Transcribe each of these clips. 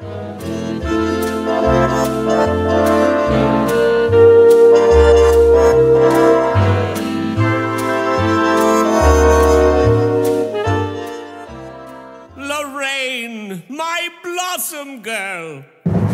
Lorraine, my blossom girl.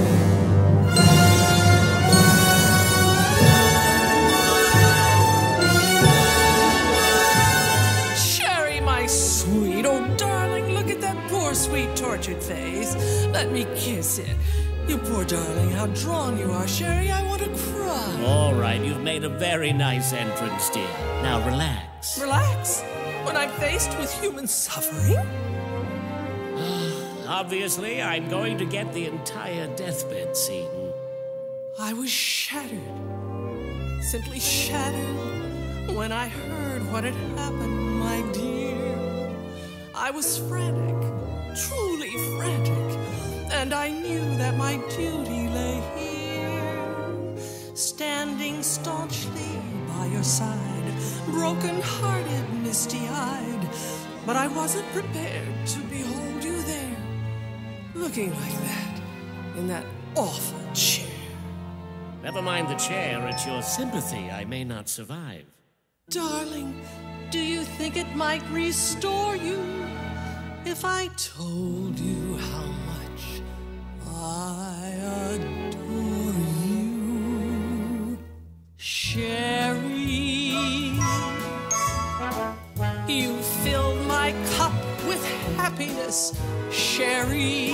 Sherry, my sweet, oh darling, look at that poor sweet tortured face. Let me kiss it. You poor darling, how drawn you are, Sherry. I want to cry. All right, you've made a very nice entrance, dear. Now relax. Relax? When I'm faced with human suffering? Obviously, I'm going to get the entire deathbed scene. I was shattered, simply shattered, when I heard what had happened, my dear. I was frantic, truly frantic, and I knew that my duty lay here, standing staunchly by your side, broken-hearted, misty-eyed, but I wasn't prepared to behold you there, looking like that, in that awful chair. Never mind the chair, it's your sympathy I may not survive. Darling, do you think it might restore you if I told you how much I adore you? Sherry, you filled my cup with happiness, Sherry.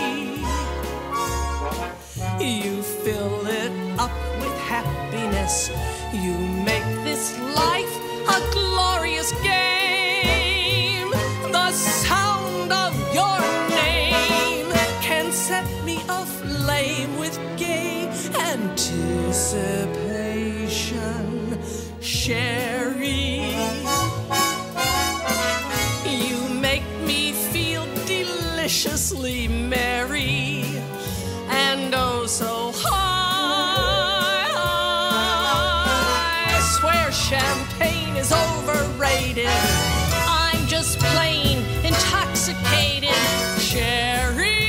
You fill it up with happiness. You make this life a glorious game. The sound of your name can set me aflame with gay anticipation, Sherry. You make me feel deliciously merry, and oh so high. I swear champagne is overrated. I'm just plain intoxicated, Sherry,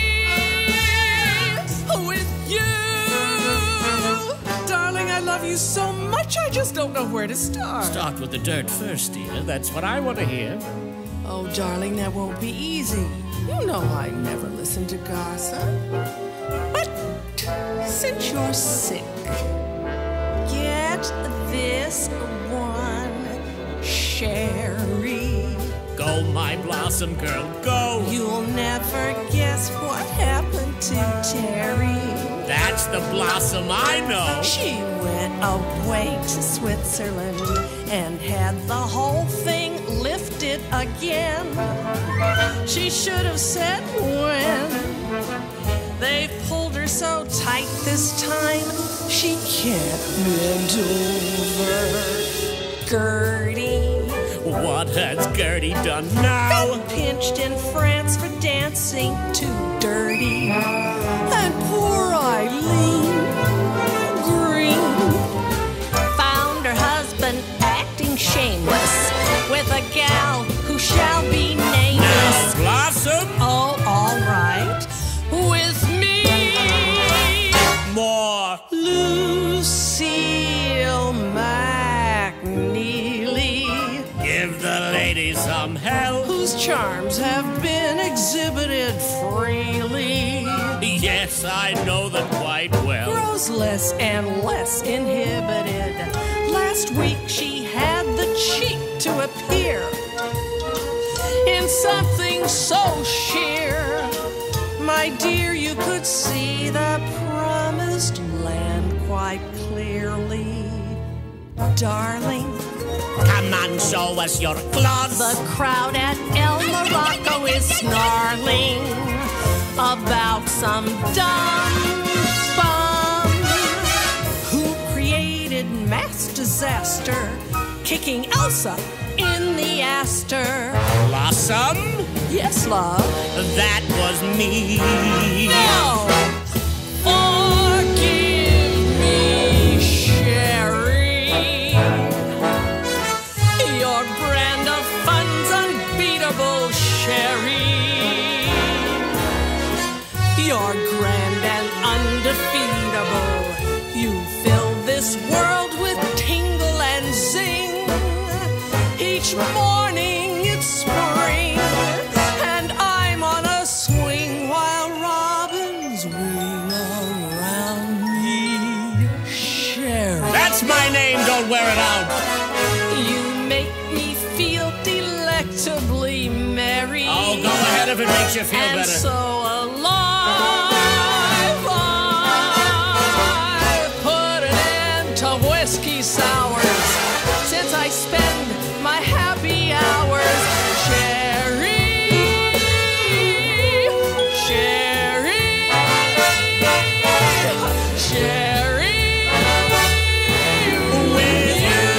with you. Darling, I love you so much, I just don't know where to start. Start with the dirt first, dear. That's what I want to hear. Oh, darling, that won't be easy. You know I never listen to gossip. But since you're sick, get this one, Sherry. Go, my blossom girl, go. You'll never guess what happened to Terry. That's the blossom I know. She went away to Switzerland and had the whole thing lifted again. She should have said when. They pulled her so tight this time, she can't bend over. Gertie. What has Gertie done now? Got pinched in France for dancing too dirty. And poor Eileen Green found her husband acting shameless with a gal who shall be nameless. Now, Blossom? Oh, all right. With me, more. Lucille McNeely. Give the lady some help. Whose charms have been exhibited freely. Yes, I know that quite well. Grows less and less inhibited. Last week she had the cheek to appear in something so sheer. My dear, you could see the promised land quite clearly. Darling, come on, show us your claws. the crowd at El Morocco is snarling about some dumb bum who created mass disaster, kicking Elsa in the Astor. Blossom? Yes, love. That was me. No! Forgive me, Sherry. Your brand of fun's unbeatable, Sherry. Your grand and undefeatable. You fill this world with tingle and zing. Each morning it's spring, and I'm on a swing while robins wing around me. Sheridan. That's my name, don't wear it out. You make me feel delectably merry. Oh, go ahead if it makes you feel and better. So alive. I put an end to whiskey sours since I spend my happy hours. Sherry, Sherry, Sherry, with you.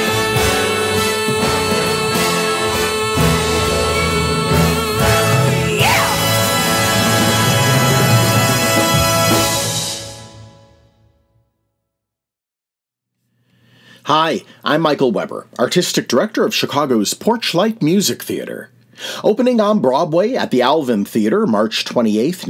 Hi, I'm Michael Weber, Artistic Director of Chicago's Porchlight Music Theater. Opening on Broadway at the Alvin Theater, March 28,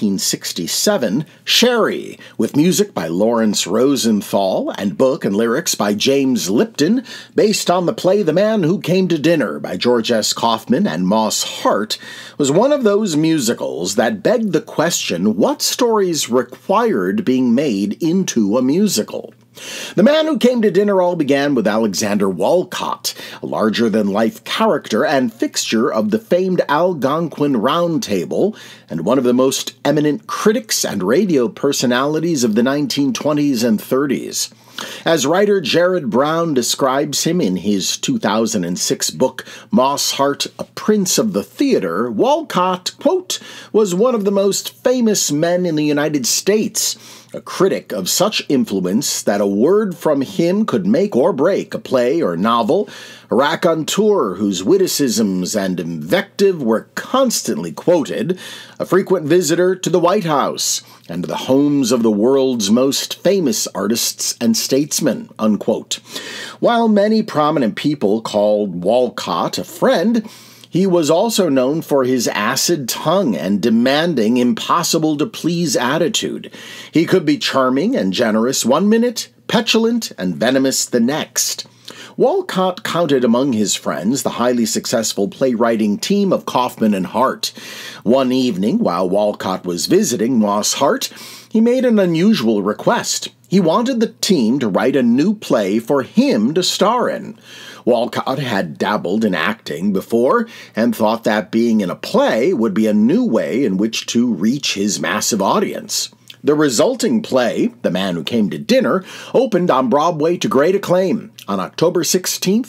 1967, Sherry, with music by Lawrence Rosenthal and book and lyrics by James Lipton, based on the play The Man Who Came to Dinner by George S. Kaufman and Moss Hart, was one of those musicals that begged the question what stories required being made into a musical. The Man Who Came to Dinner all began with Alexander Walcott, a larger-than-life character and fixture of the famed Algonquin Round Table, and one of the most eminent critics and radio personalities of the 1920s and 30s. As writer Jared Brown describes him in his 2006 book, Moss Hart, A Prince of the Theater, Walcott, quote, was one of the most famous men in the United States, a critic of such influence that a word from him could make or break a play or novel, a raconteur whose witticisms and invective were constantly quoted, a frequent visitor to the White House and the homes of the world's most famous artists and statesmen, unquote. While many prominent people called Walcott a friend, he was also known for his acid tongue and demanding, impossible-to-please attitude. He could be charming and generous one minute, petulant and venomous the next. Walcott counted among his friends the highly successful playwriting team of Kaufman and Hart. One evening, while Walcott was visiting Moss Hart, he made an unusual request. He wanted the team to write a new play for him to star in. Walcott had dabbled in acting before and thought that being in a play would be a new way in which to reach his massive audience. The resulting play, The Man Who Came to Dinner, opened on Broadway to great acclaim on October 16,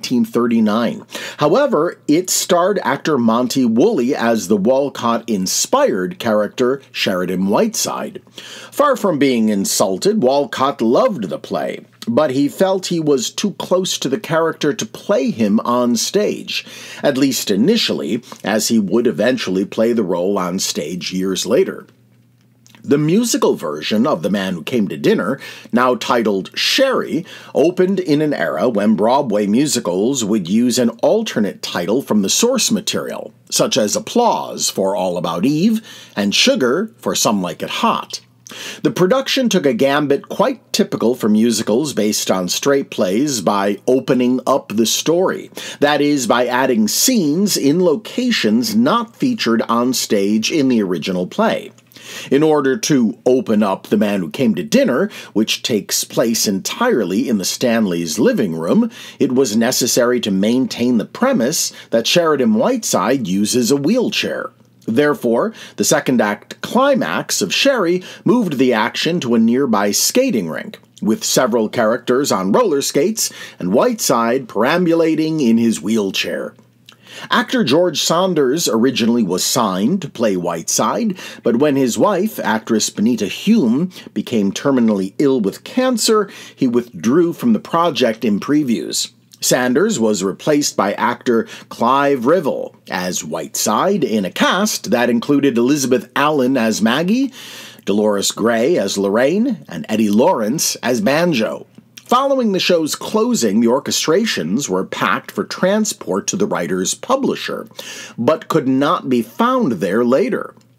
1939. However, it starred actor Monty Woolley as the Walcott-inspired character Sheridan Whiteside. Far from being insulted, Walcott loved the play, but he felt he was too close to the character to play him on stage, at least initially, as he would eventually play the role on stage years later. The musical version of The Man Who Came to Dinner, now titled Sherry, opened in an era when Broadway musicals would use an alternate title from the source material, such as Applause for All About Eve and Sugar for Some Like It Hot. The production took a gambit quite typical for musicals based on straight plays by opening up the story, that is, by adding scenes in locations not featured on stage in the original play. In order to open up The Man Who Came to Dinner, which takes place entirely in the Stanleys' living room, it was necessary to maintain the premise that Sheridan Whiteside uses a wheelchair. Therefore, the second act climax of Sherry moved the action to a nearby skating rink, with several characters on roller skates and Whiteside perambulating in his wheelchair. Actor George Saunders originally was signed to play Whiteside, but when his wife, actress Benita Hume, became terminally ill with cancer, he withdrew from the project in previews. Sanders was replaced by actor Clive Rivell as Whiteside in a cast that included Elizabeth Allen as Maggie, Dolores Gray as Lorraine, and Eddie Lawrence as Banjo. Following the show's closing, the orchestrations were packed for transport to the writer's publisher, but could not be found there later.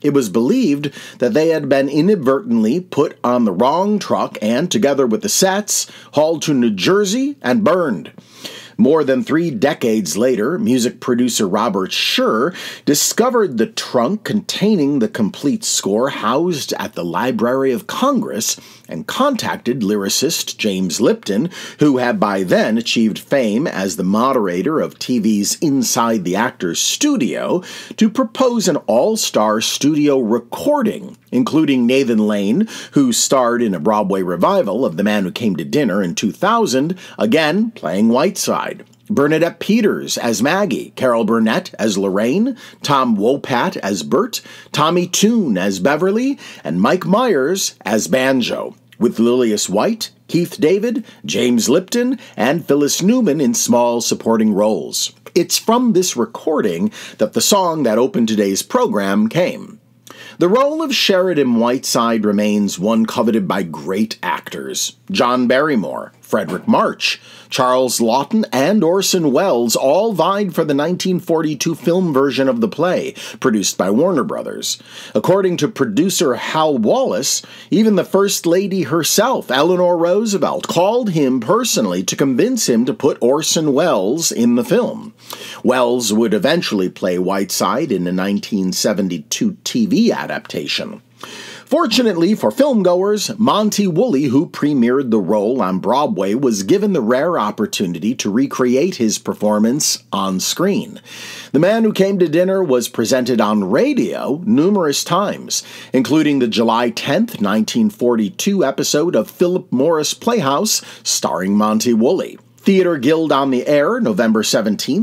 It was believed that they had been inadvertently put on the wrong truck and, together with the sets, hauled to New Jersey and burned. More than 3 decades later, music producer Robert Scher discovered the trunk containing the complete score housed at the Library of Congress and contacted lyricist James Lipton, who had by then achieved fame as the moderator of TV's Inside the Actors Studio, to propose an all-star studio recording, including Nathan Lane, who starred in a Broadway revival of The Man Who Came to Dinner in 2000, again playing Whiteside. Bernadette Peters as Maggie, Carol Burnett as Lorraine, Tom Wopat as Bert, Tommy Toon as Beverly, and Mike Myers as Banjo, with Lilius White, Keith David, James Lipton, and Phyllis Newman in small supporting roles. It's from this recording that the song that opened today's program came. The role of Sheridan Whiteside remains one coveted by great actors. John Barrymore, Frederick March, Charles Laughton, and Orson Welles all vied for the 1942 film version of the play, produced by Warner Brothers. According to producer Hal Wallace, even the First Lady herself, Eleanor Roosevelt, called him personally to convince him to put Orson Welles in the film. Welles would eventually play Whiteside in a 1972 TV adaptation. Fortunately for filmgoers, Monty Woolley, who premiered the role on Broadway, was given the rare opportunity to recreate his performance on screen. The Man Who Came to Dinner was presented on radio numerous times, including the July 10, 1942 episode of Philip Morris Playhouse starring Monty Woolley. Theater Guild on the Air, November 17,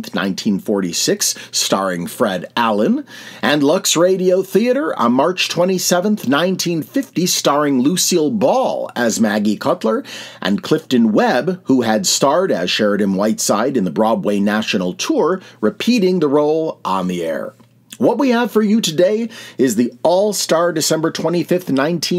1946, starring Fred Allen, and Lux Radio Theater on March 27, 1950, starring Lucille Ball as Maggie Cutler, and Clifton Webb, who had starred as Sheridan Whiteside in the Broadway National Tour, repeating the role on the air. What we have for you today is the all-star December 25th,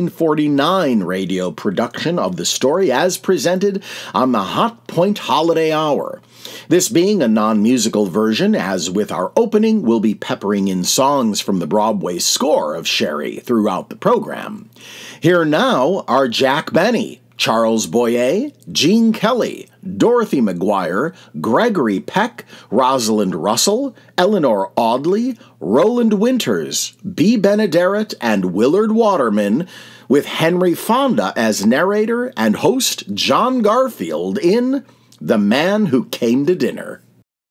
1949 radio production of the story as presented on the Hot Point Holiday Hour. This being a non-musical version, as with our opening, we'll be peppering in songs from the Broadway score of Sherry throughout the program. Here now are Jack Benny, Charles Boyer, Gene Kelly, Dorothy McGuire, Gregory Peck, Rosalind Russell, Eleanor Audley, Roland Winters, B. Benaderet, and Willard Waterman, with Henry Fonda as narrator and host John Garfield in The Man Who Came to Dinner.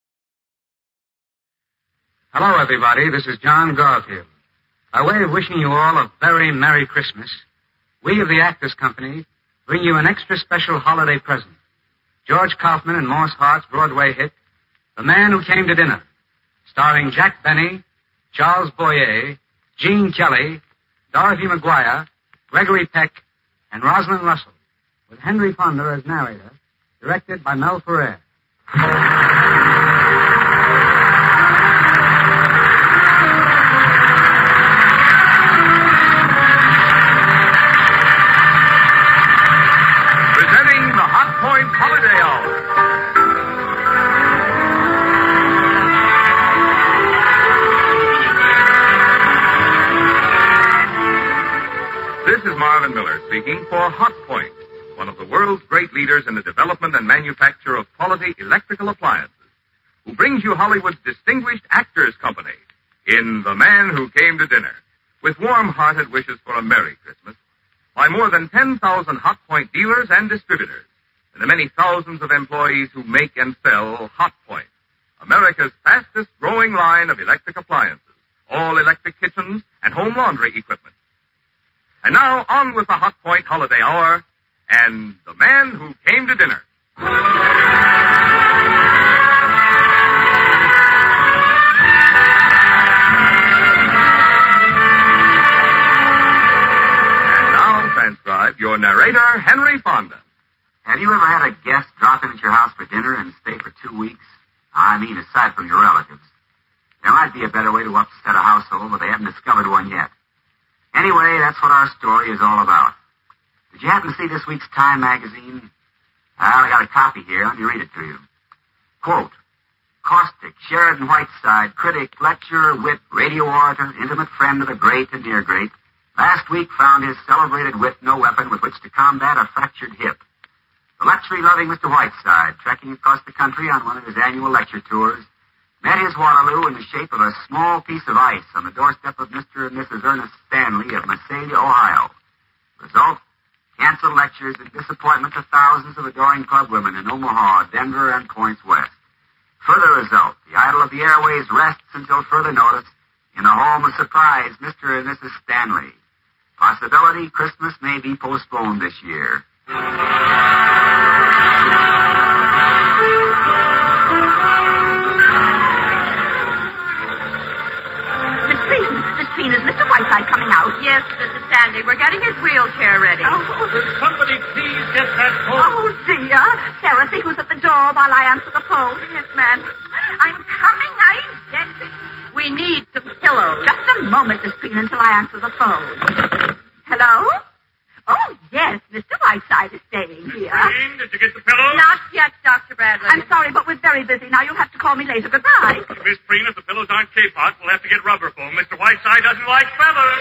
Hello, everybody. This is John Garfield. By way of wishing you all a very Merry Christmas, we of the Actors Company bring you an extra special holiday present. George Kaufman and Moss Hart's Broadway hit, The Man Who Came to Dinner, starring Jack Benny, Charles Boyer, Gene Kelly, Dorothy McGuire, Gregory Peck, and Rosalind Russell, with Henry Fonda as narrator, directed by Mel Ferrer. Holiday Hour. This is Marvin Miller speaking for Hot Point, one of the world's great leaders in the development and manufacture of quality electrical appliances, who brings you Hollywood's distinguished Actors Company in The Man Who Came to Dinner, with warm-hearted wishes for a Merry Christmas by more than 10,000 Hot Point dealers and distributors, and the many thousands of employees who make and sell Hot Point, America's fastest-growing line of electric appliances, all electric kitchens and home laundry equipment. And now, on with the Hot Point Holiday Hour and The Man Who Came to Dinner. And now, transcribe your narrator, Henry Fonda. Have you ever had a guest drop in at your house for dinner and stay for 2 weeks? I mean, aside from your relatives. There might be a better way to upset a household, but they haven't discovered one yet. Anyway, that's what our story is all about. Did you happen to see this week's Time magazine? Well, I got a copy here. Let me read it to you. Quote, Caustic, Sheridan Whiteside, critic, lecturer, wit, radio orator, intimate friend of the great and near great, last week found his celebrated wit no weapon with which to combat a fractured hip. The luxury-loving Mr. Whiteside, trekking across the country on one of his annual lecture tours, met his Waterloo in the shape of a small piece of ice on the doorstep of Mr. and Mrs. Ernest Stanley of Massalia, Ohio. Result, canceled lectures and disappointment to thousands of adoring club women in Omaha, Denver, and points west. Further result, the idol of the airways rests until further notice in the home of surprise Mr. and Mrs. Stanley. Possibility Christmas may be postponed this year. Is Mr. Whiteside coming out? Yes, Mrs. Stanley. We're getting his wheelchair ready. Will somebody please get that phone? Oh, dear. Sarah, see who's at the door while I answer the phone. Yes, ma'am. I'm coming. We need some pillows. Just a moment, Miss Green, until I answer the phone. Hello? Oh, yes, Mr. Whiteside is staying here. Green, did you get the pillows? Not yet, Dr. Bradley. I'm sorry, but we're very busy now. You'll have to call me later. Goodbye. Miss Green, if the pillows aren't K-pot, we'll have to get rubber foam. Mr. Whiteside doesn't like feather.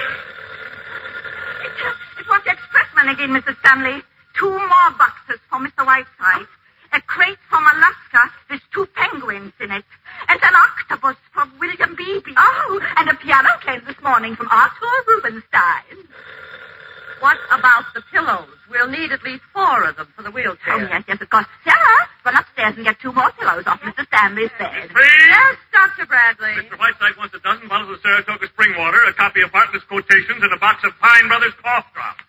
It was the expressman again, Mrs. Stanley. 2 more boxes for Mr. Whiteside. A crate from Alaska with 2 penguins in it. And an octopus from William Beebe. Oh, and a piano came this morning from Arthur Rubinstein. What about the pillows? We'll need at least 4 of them for the wheelchair. Oh, yes, of course. Sarah, run upstairs and get 2 more pillows off Mr. Stanley's bed. Yes, Dr. Bradley. Mr. Whiteside wants a dozen bottles of Saratoga spring water, a copy of Bartlett's quotations, and a box of Pine Brothers cough drops.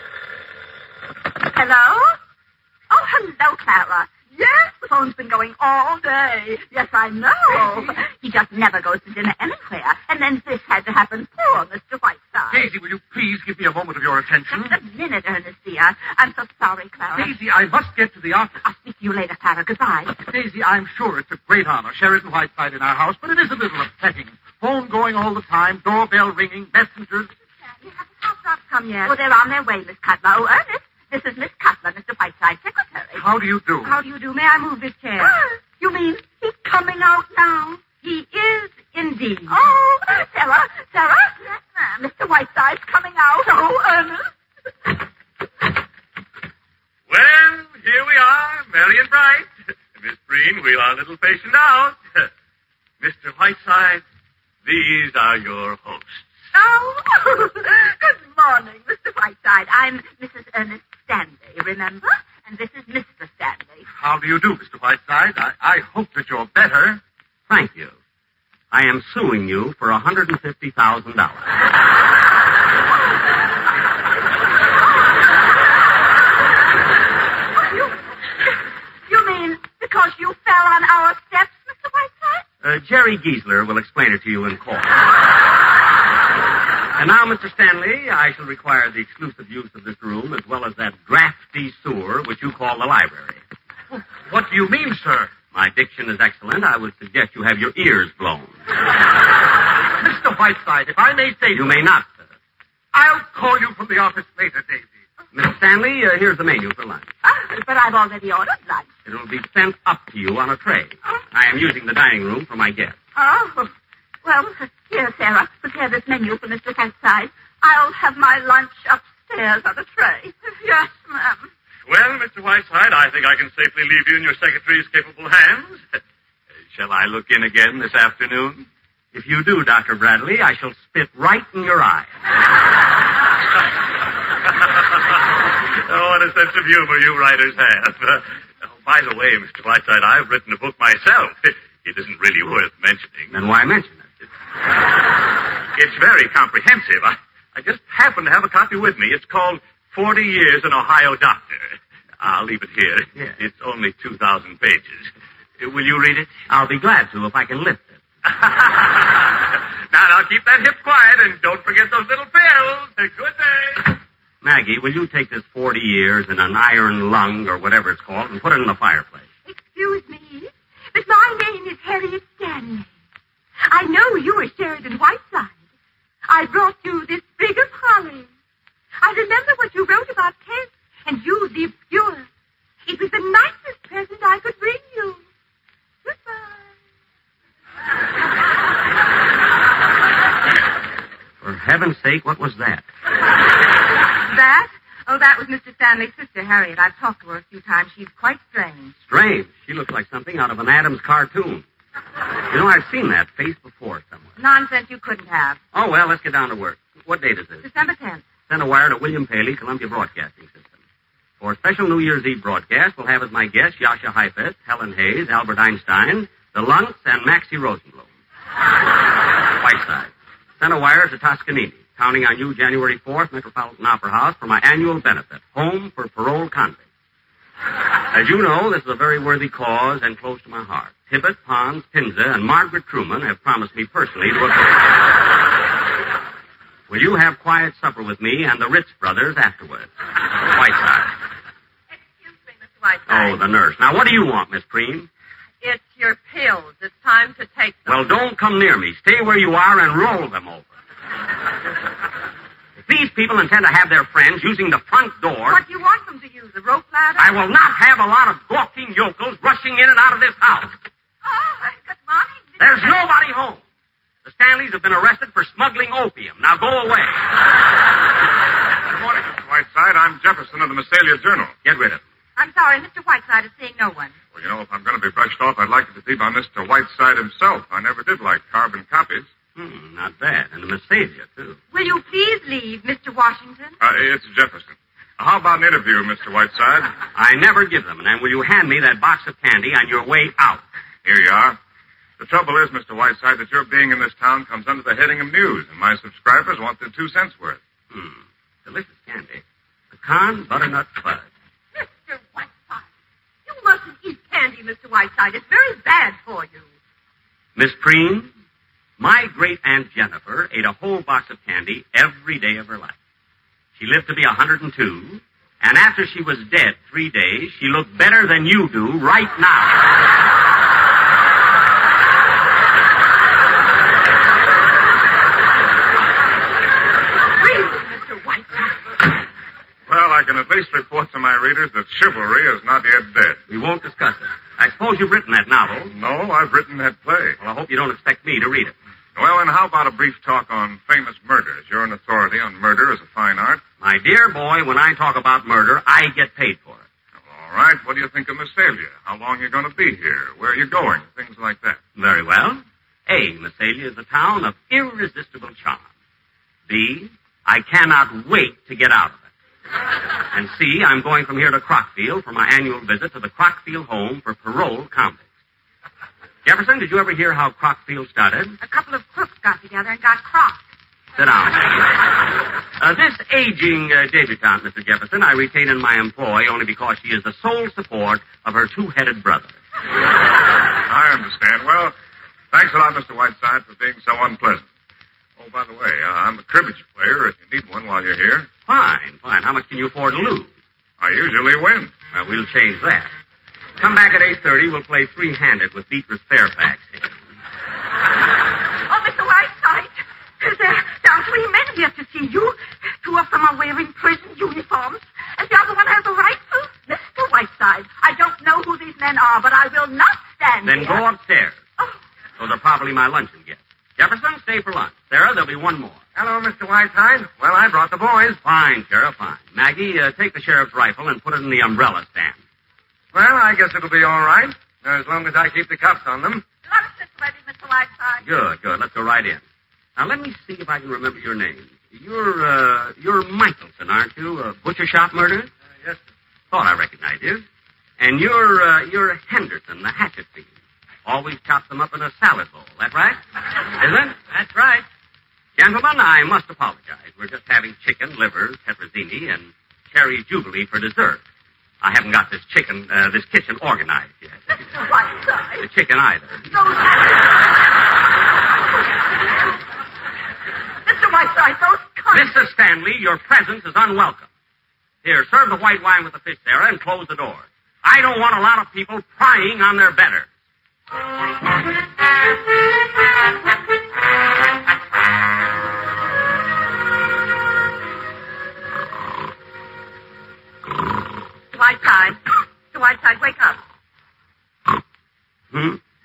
Hello? Oh, hello, Clara. Yes, the phone's been going all day. Yes, I know. He just never goes to dinner anywhere. And then this had to happen. Poor Mr. Whiteside. Daisy, will you please give me a moment of your attention? Just a minute, Ernest, dear. I'm so sorry, Clara. Daisy, I must get to the office. I'll speak to you later, Clara. Goodbye. Daisy, I'm sure it's a great honor, Sheridan Whiteside in our house, but it is a little upsetting. Phone going all the time, doorbell ringing, messengers. You haven't had drops come yet. Well, they're on their way, Miss Cutler. Oh, Ernest, this is Miss Cutler, Mr. Whiteside's secretary. How do you do? How do you do? May I move this chair? You mean he's coming out now? He is indeed. Oh, Sarah? Yes, ma'am. Mr. Whiteside's coming out. Oh, Ernest. Well, here we are, merry and bright. Miss Breen, wheel our little patient out. Mr. Whiteside, these are your hosts. Oh, good morning, Mr. Whiteside. I'm Mrs. Ernest Stanley, remember? And this is Mr. Stanley. How do you do, Mr. Whiteside? I hope that you're better. Thank you. I am suing you for $150,000. You mean because you fell on our steps, Mr. Whiteside? Jerry Giesler will explain it to you in court. And now, Mr. Stanley, I shall require the exclusive use of this room as well as that drafty sewer which you call the library. What do you mean, sir? My diction is excellent. I would suggest you have your ears blown. Mr. Whiteside, if I may say... You may not, sir. I'll call you from the office later, Daisy. Miss Stanley, here's the menu for lunch. But I've already ordered lunch. It will be sent up to you on a tray. I am using the dining room for my guests. Oh, well, here, Sarah, prepare this menu for Mr. Whiteside. I'll have my lunch upstairs on a tray. Yes, ma'am. Well, Mr. Whiteside, I think I can safely leave you in your secretary's capable hands. Shall I look in again this afternoon? If you do, Dr. Bradley, I shall spit right in your eye. Oh, what a sense of humor you writers have. By the way, Mr. Whiteside, I've written a book myself. It isn't really worth mentioning. Then why mention it? It's very comprehensive. I just happen to have a copy with me. It's called 40 Years an Ohio Doctor. I'll leave it here. Yes. It's only 2,000 pages. Will you read it? I'll be glad to if I can lift it. Now, keep that hip quiet and don't forget those little pills. Good day. Maggie, will you take this 40 years in an iron lung or whatever it's called and put it in the fireplace? Excuse me, but my name is Harriet Stanley. I know you are Sheridan Whiteside. I brought you this big of holly. I remember what you wrote about Kent, and you lived pure. It was the nicest present I could bring you. Goodbye. heaven's sake, what was that? That? Oh, that was Mr. Stanley's sister, Harriet. I've talked to her a few times. She's quite strange. Strange. She looks like something out of an Adams cartoon. You know, I've seen that face before somewhere. Nonsense you couldn't have. Oh, well, let's get down to work. What date is this? December 10th. Send a wire to William Paley, Columbia Broadcasting System. For a special New Year's Eve broadcast, we'll have as my guests Yasha Heifetz, Helen Hayes, Albert Einstein, the Lunts, and Maxie Rosenblum. Whiteside. Send a wire to Toscanini, counting on you January 4th, Metropolitan Opera House, for my annual benefit, Home for Parole Convicts. As you know, this is a very worthy cause and close to my heart. Tibbet, Pons, Pinza, and Margaret Truman have promised me personally to appear. Will you have quiet supper with me and the Ritz brothers afterwards? Whiteside. Excuse me, Mr. Whiteside. Oh, the nurse. Now, what do you want, Miss Preen? It's your pills. It's time to take them. Well, don't come near me. Stay where you are and roll them over. If these people intend to have their friends using the front door... What do you want them to use, a rope ladder? I will not have a lot of gawking yokels rushing in and out of this house. Oh, good morning. There's nobody home. The Stanleys have been arrested for smuggling opium. Now go away. Good morning, Mr. Whiteside. I'm Jefferson of the Massalia Journal. Get rid of him. I'm sorry, Mr. Whiteside is seeing no one. Well, you know, if I'm going to be brushed off, I'd like it to be by Mr. Whiteside himself. I never did like carbon copies. Not bad. And the Massalia, too. Will you please leave, Mr. Washington? It's Jefferson. How about an interview, Mr. Whiteside? I never give them. And will you hand me that box of candy on your way out? Here you are. The trouble is, Mr. Whiteside, that your being in this town comes under the heading of news, and my subscribers want their 2 cents worth. Delicious candy. Pecan butternut fudge. Mr. Whiteside, you mustn't eat candy, Mr. Whiteside. It's very bad for you. Miss Preen, my great-aunt Jennifer ate a whole box of candy every day of her life. She lived to be 102, and after she was dead 3 days, she looked better than you do right now. Well, I can at least report to my readers that chivalry is not yet dead. We won't discuss it. I suppose you've written that novel. No, I've written that play. Well, I hope you don't expect me to read it. Well, and how about a brief talk on famous murders? You're an authority on murder as a fine art. My dear boy, when I talk about murder, I get paid for it. All right. What do you think of Massalia? How long are you going to be here? Where are you going? Things like that. Very well. A, Massalia is a town of irresistible charm. B, I cannot wait to get out of it. And C, I'm going from here to Crockfield for my annual visit to the Crockfield Home for Parole Convicts. Jefferson, did you ever hear how Crockfield started? A couple of crooks got together and got crossed. Sit down. This aging debutante, Mr. Jefferson, I retain in my employ only because she is the sole support of her two-headed brother. I understand. Well, thanks a lot, Mr. Whiteside, for being so unpleasant. Oh, by the way, I'm a cribbage player if you need one while you're here. Fine. How much can you afford to lose? I usually win. Well, we'll change that. Come back at 8:30. We'll play three-handed with Beatrice Fairfax. Oh, Mr. Whiteside, there are 3 men here to see you. 2 of them are wearing prison uniforms, and the other one has a rifle. Mr. Whiteside, I don't know who these men are, but I will not stand Then here. go upstairs. Oh. Those are probably my luncheon guests. Jefferson, stay for lunch. Sarah, there'll be one more. Hello, Mr. Whiteside. Well, I brought the boys. Fine, Sheriff, fine. Maggie, take the sheriff's rifle and put it in the umbrella stand. Well, I guess it'll be all right, as long as I keep the cuffs on them. Lunch is ready, Mr. Whiteside. Good. Let's go right in. Now, let me see if I can remember your name. You're Michelson, aren't you? Butcher shop murder? Yes, sir. Thought I recognized you. And you're Henderson, the hatchet thief. Always chop them up in a salad bowl. That right? Isn't it? That's right. Gentlemen, I must apologize. We're just having chicken, liver, tetrazzini, and cherry jubilee for dessert. I haven't got this kitchen organized yet. Mr. Whiteside. The chicken either. Mr. Whiteside, those cuts. Mrs. Stanley, your presence is unwelcome. Here, serve the white wine with the fish, Sarah, and close the door. I don't want a lot of people prying on their betters. Whiteside, wake up.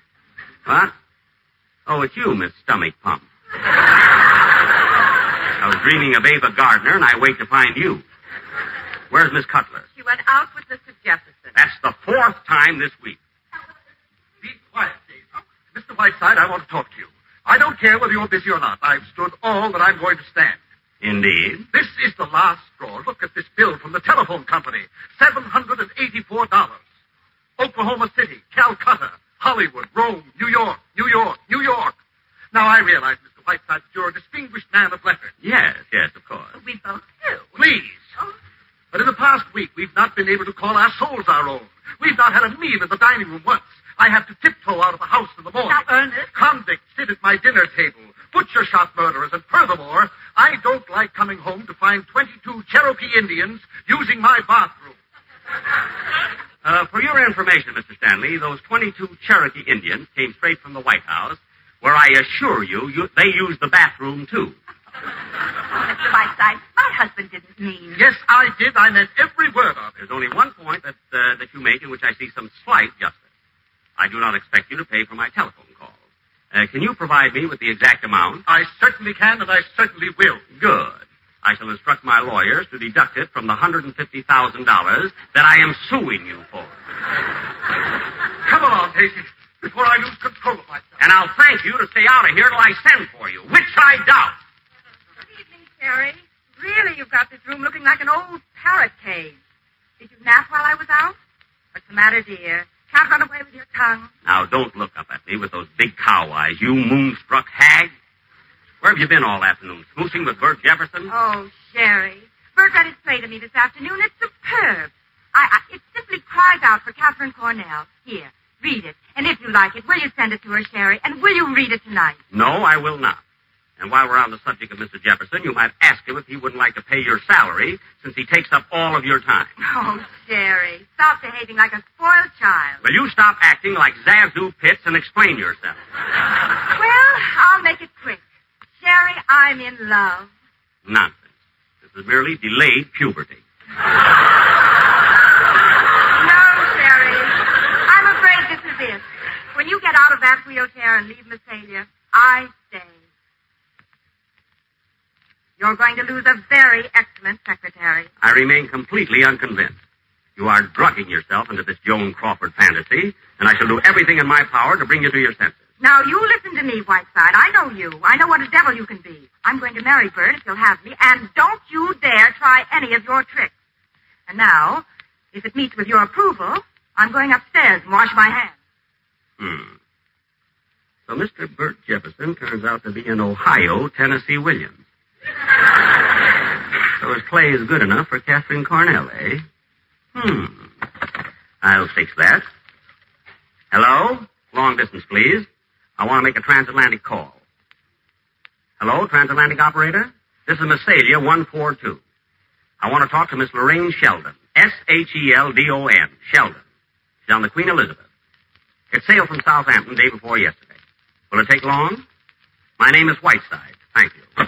What? Oh, it's you, Miss Stomach Pump. Now, dreaming of Ava Gardner, and I wait to find you. Where's Miss Cutler? She went out with Mr. Jefferson. That's the 4th time this week. Be quiet, Dave. Mr. Whiteside, I want to talk to you. I don't care whether you're busy or not. I've stood all that I'm going to stand. Indeed. This is the last straw. Look at this bill from the telephone company. $784. Oklahoma City, Calcutta, Hollywood, Rome, New York, New York, New York. Now, I realize, Mr. Whiteside, that you're a distinguished man of letters. Yes, of course. We both do. Please. But in the past week, we've not been able to call our souls our own. We've not had a meal in the dining room once. I have to tiptoe out of the house in the morning. Now, Ernest. Convicts sit at my dinner table. Butcher shop murderers. And furthermore, I don't like coming home to find 22 Cherokee Indians using my bathroom. For your information, Mr. Stanley, those 22 Cherokee Indians came straight from the White House, where I assure you they used the bathroom, too. Mr. Whiteside, my husband didn't mean... Yes, I did. I meant every word of it. There's only one point that you make in which I see some slight justice. I do not expect you to pay for my telephone calls. Can you provide me with the exact amount? I certainly can, and I certainly will. Good. I shall instruct my lawyers to deduct it from the $150,000 that I am suing you for. Come along, Casey, before I lose control of myself. And I'll thank you to stay out of here till I send for you, which I doubt. Good evening, Terry. Really, you've got this room looking like an old parrot cage. Did you nap while I was out? What's the matter, dear? Can't run away with your tongue. Now, don't look up at me with those big cow eyes, you moonstruck hag. Where have you been all afternoon? Smoosing with Bert Jefferson? Oh, Sherry. Bert read his play to me this afternoon. It's superb. It simply cries out for Catherine Cornell. Here, read it. And if you like it, will you send it to her, Sherry? And will you read it tonight? No, I will not. And while we're on the subject of Mr. Jefferson, you might ask him if he wouldn't like to pay your salary, since he takes up all of your time. Oh, Sherry, stop behaving like a spoiled child. Will you stop acting like Zazu Pitts and explain yourself? Well, I'll make it quick. Sherry, I'm in love. Nonsense. This is merely delayed puberty. No, Sherry. I'm afraid this is it. When you get out of that wheelchair and leave Messalia, I stay. You're going to lose a very excellent secretary. I remain completely unconvinced. You are drugging yourself into this Joan Crawford fantasy, and I shall do everything in my power to bring you to your senses. Now, you listen to me, Whiteside. I know you. I know what a devil you can be. I'm going to marry Bert if you'll have me, and don't you dare try any of your tricks. And now, if it meets with your approval, I'm going upstairs and wash my hands. So Mr. Bert Jefferson turns out to be an Ohio Tennessee Williams. So his play is good enough for Catherine Cornell, eh? I'll fix that. Hello? Long distance, please. I want to make a transatlantic call. Hello, transatlantic operator? This is Messalia 142. I want to talk to Miss Lorraine Sheldon. Sheldon. Sheldon. She's on the Queen Elizabeth. It sailed from Southampton day before yesterday. Will it take long? My name is Whiteside. Thank you.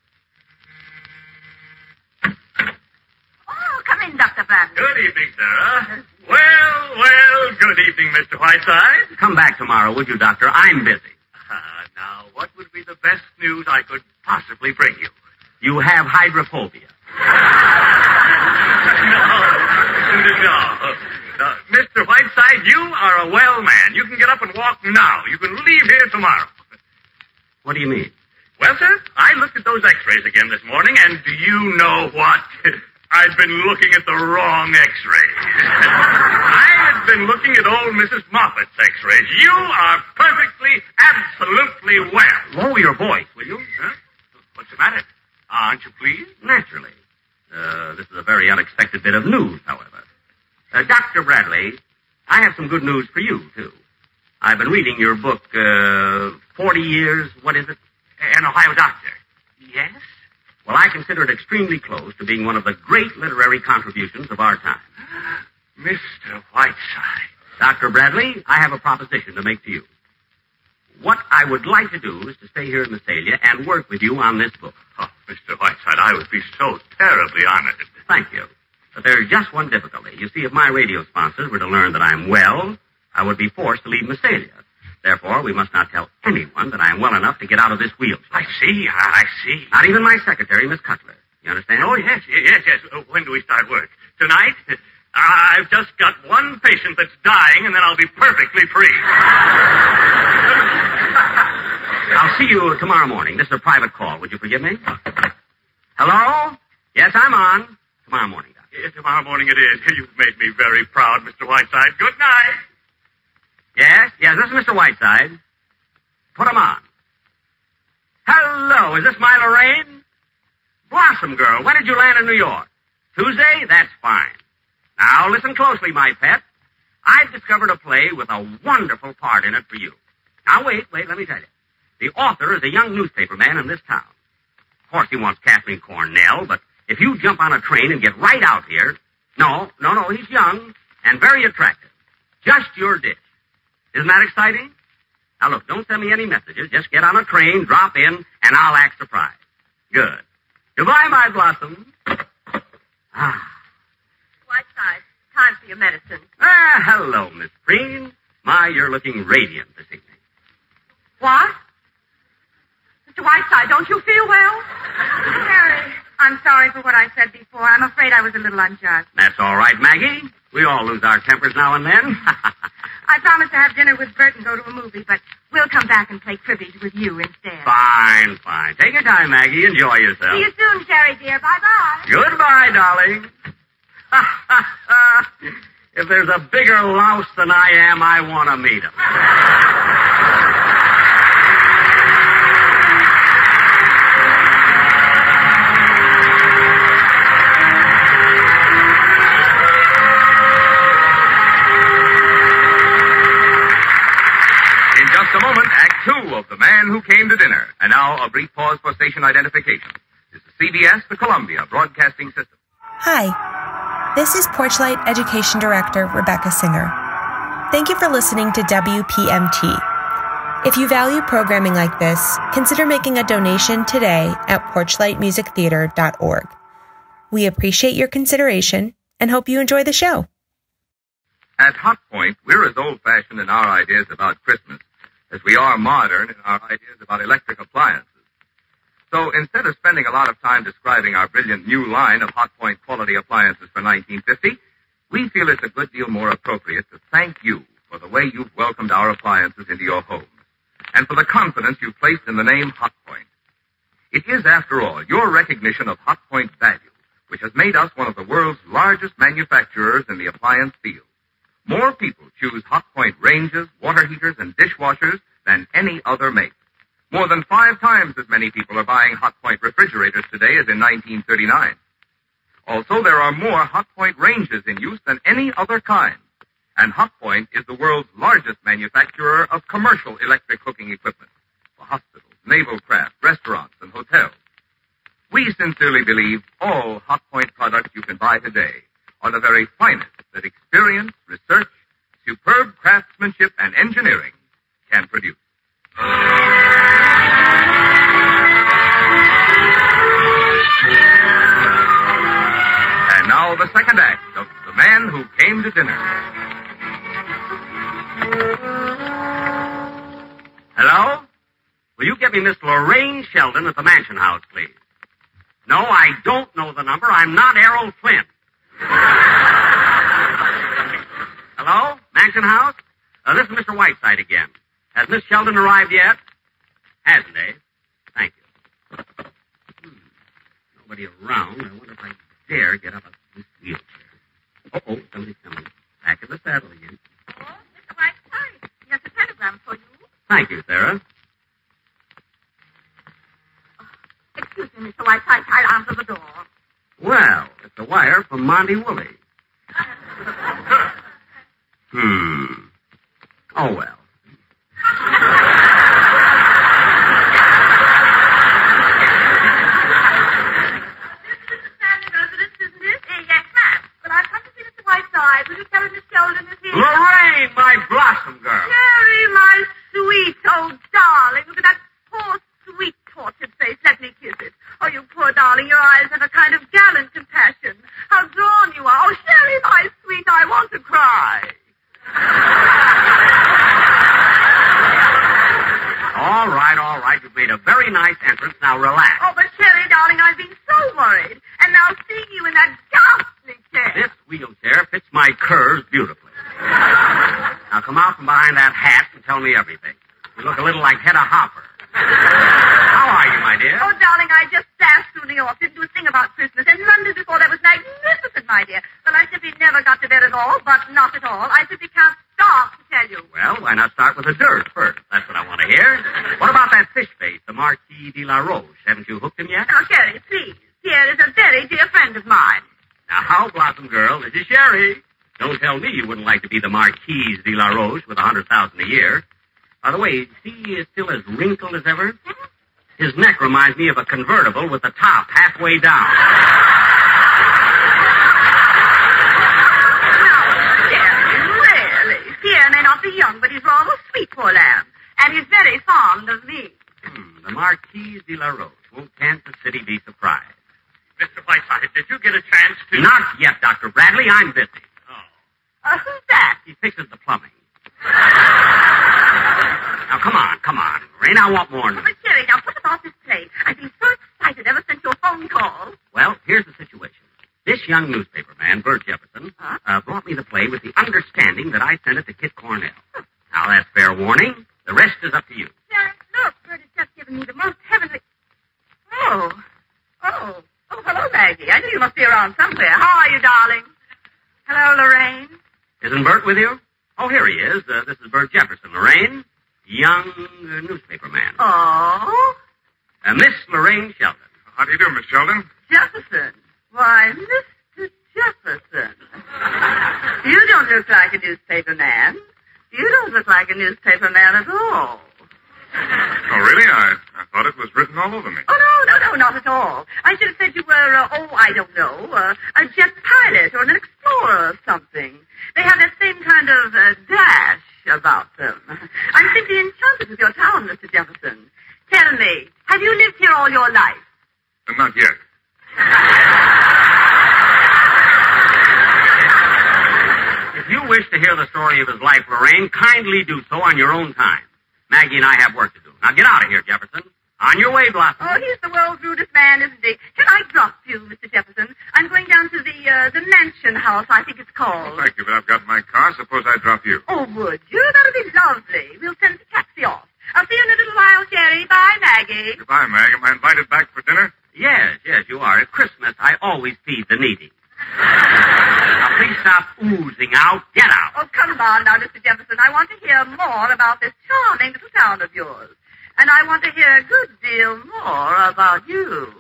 Oh, come in, Dr. Bradley. Good evening, Sarah. Well, good evening, Mr. Whiteside. Come back tomorrow, would you, Doctor? I'm busy. Now, what would be the best news I could possibly bring you? You have hydrophobia. No. Mr. Whiteside, you are a well man. You can get up and walk now. You can leave here tomorrow. What do you mean? Well, sir, I looked at those x-rays again this morning, and do you know what? I'd been looking at the wrong x-rays. I had been looking at old Mrs. Moffat's x-rays. You are perfectly, absolutely well. Lower your voice, will you? Huh? What's the matter? Aren't you pleased? Naturally. This is a very unexpected bit of news, however. Dr. Bradley, I have some good news for you, too. I've been reading your book, 40 Years, what is it? An Ohio doctor. Yes? Well, I consider it extremely close to being one of the great literary contributions of our time. Mr. Whiteside. Dr. Bradley, I have a proposition to make to you. What I would like to do is to stay here in Messalia and work with you on this book. Oh, Mr. Whiteside, I would be so terribly honored. Thank you. But there's just one difficulty. You see, if my radio sponsors were to learn that I'm well, I would be forced to leave Messalia. Therefore, we must not tell anyone that I am well enough to get out of this wheelchair. I see. Not even my secretary, Miss Cutler. You understand? Oh, yes. When do we start work? Tonight? I've just got one patient that's dying, and then I'll be perfectly free. I'll see you tomorrow morning. This is a private call. Would you forgive me? Hello? Yes, I'm on. Tomorrow morning, Doctor. Yes, tomorrow morning it is. You've made me very proud, Mr. Whiteside. Good night. Yes, this is Mr. Whiteside. Put him on. Hello, is this my Lorraine? Blossom girl, when did you land in New York? Tuesday? That's fine. Now, listen closely, my pet. I've discovered a play with a wonderful part in it for you. Now, wait, let me tell you. The author is a young newspaper man in this town. Of course, he wants Kathleen Cornell, but if you jump on a train and get right out here... No, he's young and very attractive. Just your dish. Isn't that exciting? Now, look, don't send me any messages. Just get on a train, drop in, and I'll act surprised. Good. Goodbye, my blossom. Whiteside, time for your medicine. Hello, Miss Preen. My, you're looking radiant this evening. What? Mr. Whiteside, don't you feel well? Harry, I'm sorry for what I said before. I'm afraid I was a little unjust. That's all right, Maggie. We all lose our tempers now and then. I promised to have dinner with Bert and go to a movie, but we'll come back and play cribbage with you instead. Fine. Take your time, Maggie. Enjoy yourself. See you soon, Sherry, dear. Bye-bye. Goodbye, darling. If there's a bigger louse than I am, I want to meet him. In just a moment, Act 2 of The Man Who Came to Dinner. And now, a brief pause for station identification. This is CBS, the Columbia Broadcasting System. Hi, this is Porchlight Education Director Rebecca Singer. Thank you for listening to WPMT. If you value programming like this, consider making a donation today at porchlightmusictheater.org. We appreciate your consideration and hope you enjoy the show. At Hot Point, we're as old-fashioned in our ideas about Christmas as we are modern in our ideas about electric appliances. So instead of spending a lot of time describing our brilliant new line of Hot Point quality appliances for 1950, we feel it's a good deal more appropriate to thank you for the way you've welcomed our appliances into your homes and for the confidence you've placed in the name Hot Point. It is, after all, your recognition of Hot Point's value which has made us one of the world's largest manufacturers in the appliance field. More people choose Hot Point ranges, water heaters, and dishwashers than any other make. More than 5 times as many people are buying Hot Point refrigerators today as in 1939. Also, there are more Hot Point ranges in use than any other kind. And Hot Point is the world's largest manufacturer of commercial electric cooking equipment for hospitals, naval craft, restaurants, and hotels. We sincerely believe all Hot Point products you can buy today are the very finest that experience, research, superb craftsmanship, and engineering can produce. And now the second act of The Man Who Came to Dinner. Hello? Will you get me Miss Lorraine Sheldon at the Mansion House, please? No, I don't know the number. I'm not Errol Flynn. Hello? Mansion House? This is Mr. Whiteside again. Has Miss Sheldon arrived yet? Hasn't, eh? Thank you. Nobody around. I wonder if I dare get up this wheelchair. Uh-oh, somebody's coming. Back in the saddle again. Oh, Mr. Whiteside, here's a telegram for you. Thank you, Sarah. Excuse me, Mr. Whiteside, I'll answer the door. Well, it's a wire from Monty Woolley. Oh, well. Lorraine, my blossom girl. Jerry, my sweet old darling. Look at that poor, sweet, tortured face. Let me kiss it. Oh, you poor darling, your eyes have a kind of gallant compassion. How drawn you are. Oh, Sherry, my sweet, I want to cry. a very nice entrance. Now relax. Oh, but Sherry, darling, I've been so worried. And now seeing you in that ghastly chair. This wheelchair fits my curves beautifully. Now come out from behind that hat and tell me everything. You look a little like Hedda Hopper. How are you, my dear? Oh, darling, I just dashed through New York. Didn't do a thing about Christmas. And London before that was magnificent, my dear. But I simply never got to bed at all, but not at all. I simply can't stop to tell you. Well, why not start with the dirt first? That's what I want to hear. What about that fish face, the Marquis de la Roche? Haven't you hooked him yet? Now, Sherry, please. Pierre is a very dear friend of mine. Now, how, Blossom Girl? This is Sherry. Don't tell me you wouldn't like to be the Marquise de la Roche with $100,000 a year. By the way, see, he is still as wrinkled as ever. His neck reminds me of a convertible with the top halfway down. No, Pierre, really. Pierre may not be young, but he's rather sweet, poor lamb. And he's very fond of me. The Marquise de la Roche. Won't Kansas City be surprised? Mr. Whiteside, did you get a chance to... Not yet, Dr. Bradley. I'm busy. Who's that? He fixes the plumbing. Now, come on. Rain, I want more news. But, Sherry, now put about this play. I've been so excited ever since your phone call. Well, here's the situation. This young newspaper man, Bert Jefferson, brought me the play with the understanding that I sent it to Kit Cornell. Now, that's fair warning. The rest is up to you. Sherry, look, Bert has just given me the most heavenly... Oh, hello, Maggie. I knew you must be around somewhere. How are you, darling? Hello, Lorraine. Isn't Bert with you? Oh, here he is. This is Bert Jefferson. Lorraine, young newspaper man. Oh? Miss Lorraine Sheldon. How do you do, Miss Sheldon? Jefferson. Why, Mr. Jefferson. You don't look like a newspaper man. You don't look like a newspaper man at all. Oh, really? I thought it was written all over me. Oh, no, not at all. I should have said you were, I don't know, a jet pilot or an explorer or something. They have that same kind of dash about them. I'm simply enchanted with your town, Mr. Jefferson. Tell me, have you lived here all your life? Not yet. If you wish to hear the story of his life, Lorraine, kindly do so on your own time. Maggie and I have work to do. Now get out of here, Jefferson. On your way, Blossom. Oh, he's the world's rudest man, isn't he? Can I drop you, Mr. Jefferson? I'm going down to the mansion house, I think it's called. Oh, thank you, but I've got my car. Suppose I drop you. Oh, would you? That'll be lovely. We'll send the taxi off. I'll see you in a little while, Sherry. Bye, Maggie. Goodbye, Mag. Am I invited back for dinner? Yes, you are. At Christmas, I always feed the needy. Now, please stop oozing out. Get out. Oh, come on now, Mr. Jefferson. I want to hear more about this charming little town of yours. And I want to hear a good deal more about you.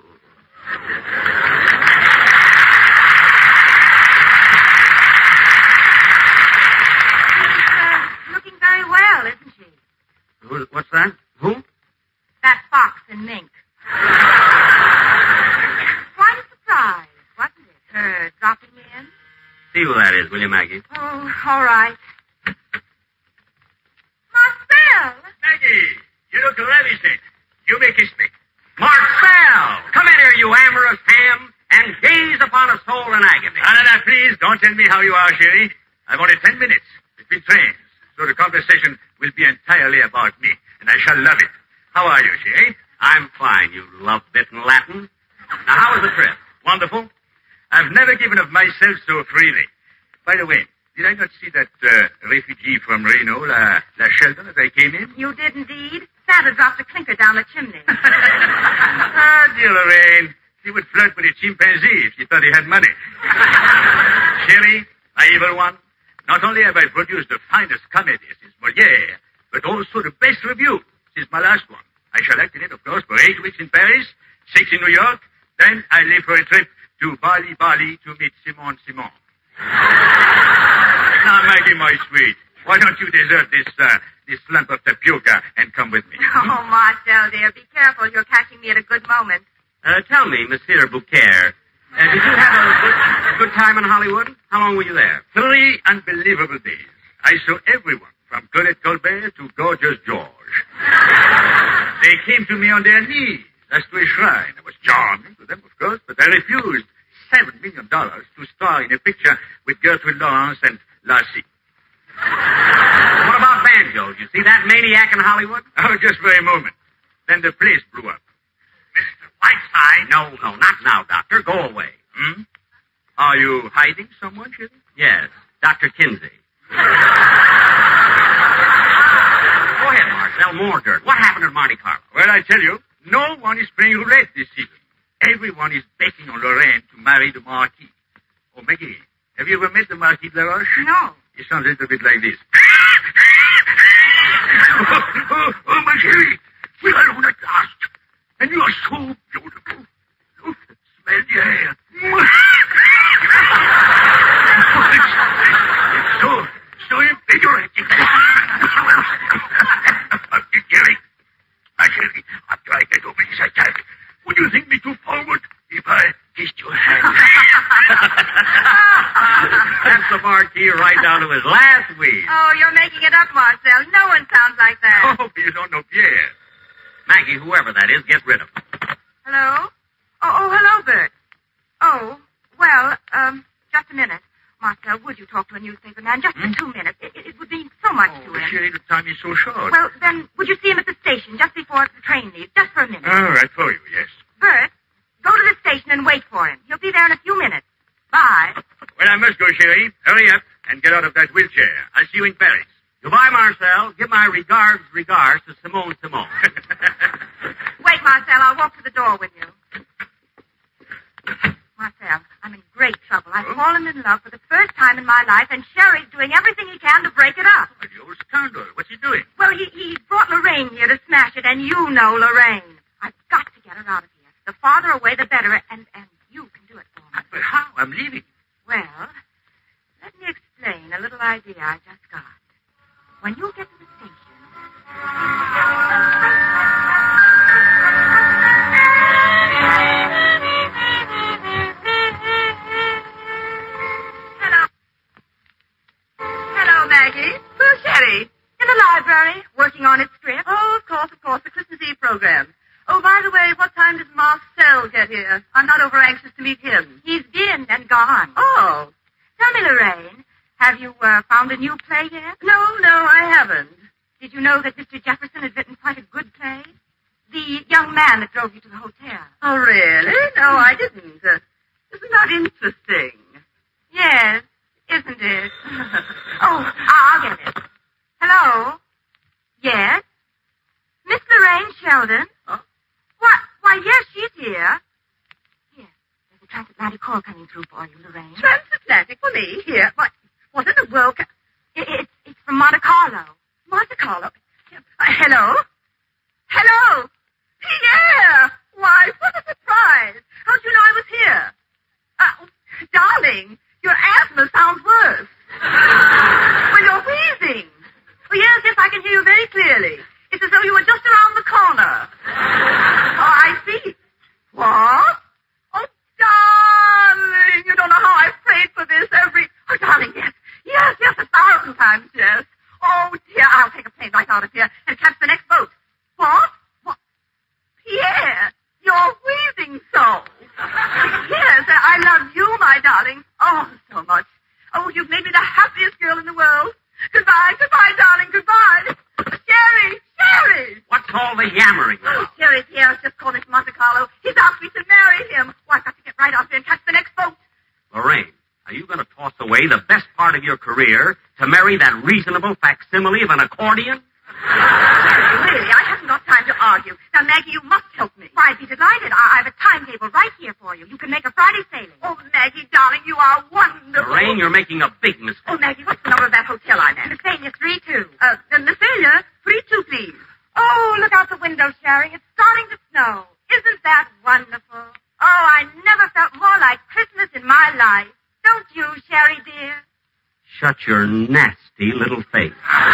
She's looking very well, isn't she? What's that? Who? That fox in mink. Quite a surprise, wasn't it? Her dropping me in? See who that is, will you, Maggie? Oh, all right. Marcel! Maggie, you look ravishing. You may kiss me. Marcel! Come in here, you amorous ham, and gaze upon a soul in agony. Now, please, don't tell me how you are, Sherry. I've only 10 minutes between trains, so the conversation will be entirely about me, and I shall love it. How are you, Sherry? I'm fine, you love-bitten Latin. Now, how was the trip? Wonderful. I've never given of myself so freely. By the way, did I not see that refugee from Reno, La Sheldon, as I came in? You did indeed. Santa dropped a clinker down the chimney. Dear Lorraine, she would flirt with a chimpanzee if she thought he had money. Sherry, my evil one, not only have I produced the finest comedy since Molière, but also the best review since my last one. I shall act in it, of course, for 8 weeks in Paris, 6 in New York. Then I leave for a trip to Bali to meet Simon. Now, Maggie, my sweet, why don't you desert this lump of tapioca and come with me? Oh, Marcel, dear, be careful. You're catching me at a good moment. Tell me, Monsieur Bouquet, did you have a good time in Hollywood? How long were you there? 3 unbelievable days. I saw everyone, from Colette Colbert to Gorgeous George. They came to me on their knees, as to a shrine. I was charming to them, of course, but I refused $7 million to star in a picture with Gertrude Lawrence and Lassie. What about Banjo? Did you see that maniac in Hollywood? Oh, just for a moment. Then the place blew up. Mr. Whiteside. No, not now, Doctor. Go away. Are you hiding someone, Sheridan? Yes, Dr. Kinsey. Go ahead, Marcel. More dirt. What happened at Monte Carlo? Well, I tell you, no one is playing roulette this season. Everyone is betting on Lorraine to marry the Marquis. Oh, Maggie, have you ever met the Marquis de la Roche? No. He sounds a little bit like this. oh, my chérie, we are alone at last. And you are so beautiful. Look, smell the hair. It's so invigorating. Jerry, my chérie, after I get over this attack, would you think me too forward if I kissed your hand? That's the Marquis right down to his last weed. Oh, you're making it up, Marcel. No one sounds like that. Oh, you don't know Pierre. Maggie, whoever that is, get rid of him. Hello? Oh, hello, Bert. Oh, well, just a minute. Marcel, would you talk to a newspaper man just for 2 minutes? It would mean so much to him. Sherry, the time is so short. Well, then, would you see him at the station just before the train leaves, just for a minute? All right, for you, yes. Bert, go to the station and wait for him. He'll be there in a few minutes. Bye. Well, I must go, Sherry. Hurry up and get out of that wheelchair. I'll see you in Paris. Goodbye, Marcel. Give my regards to Simone. Wait, Marcel. I'll walk to the door with you. Marcel, I'm in great trouble. I've fallen in love for the first time in my life, and Sherry's doing everything he can to break it up. The old scoundrel. What's he doing? Well, he brought Lorraine here to smash it, and you know Lorraine. I've got to get her out of here. The farther away, the better, and you can do it for me. But how? I'm leaving. Well, let me explain a little idea I just got. When you get to the station... Hello, Maggie. Who's Sherry? In the library, working on its script. Oh, of course, the Christmas Eve program. Oh, by the way, what time does Marcel get here? I'm not over anxious to meet him. He's been and gone. Oh. Tell me, Lorraine, have you found a new play yet? No, I haven't. Did you know that Mr. Jefferson had written quite a good play? The young man that drove you to the hotel. Oh, really? No, I didn't. Isn't that interesting? Yes, isn't it? Oh, I'll get it. Hello? Yes? Miss Lorraine Sheldon? Huh? Why, yes, she's here. Here, there's a transatlantic call coming through for you, Lorraine. Transatlantic for me? Here? What in the world? It's from Monte Carlo. Monte Carlo? Hello? Hello? Pierre! Why, what a surprise! How'd you know I was here? Darling, your asthma sounds worse. Well, you're wheezing. Oh, yes, I can hear you very clearly. It's as though you were just around the corner. Oh, I see. What? Oh, darling, you don't know how I've prayed for this Oh, darling, yes, 1,000 times, yes. Oh, dear, I'll take a plane right out of here and catch the next boat. What? Pierre, you're wheezing so. Yes, I love you, my darling. Oh, so much. Oh, you've made me the happiest girl in the world. Goodbye, darling, goodbye. Sherry! What's all the yammering Oh, now? Sherry, Pierre's just called into Monte Carlo. He's asked me to marry him. Well, I've got to get right out there and catch the next boat. Lorraine, are you going to toss away the best part of your career to marry that reasonable facsimile of an accordion? Really, I haven't got time to argue. Now, Maggie, you must help me. Why, I'd be delighted. I have a timetable right here for you. You can make a Friday sailing. Oh, Maggie, darling, you are wonderful. Lorraine, you're making a big mistake. Oh, Maggie, what's the number of that hotel I'm at? Messania 3-2. Messania 3-2, please. Oh, look out the window, Sherry. It's starting to snow. Isn't that wonderful? Oh, I never felt more like Christmas in my life. Don't you, Sherry, dear? Shut your nasty little face.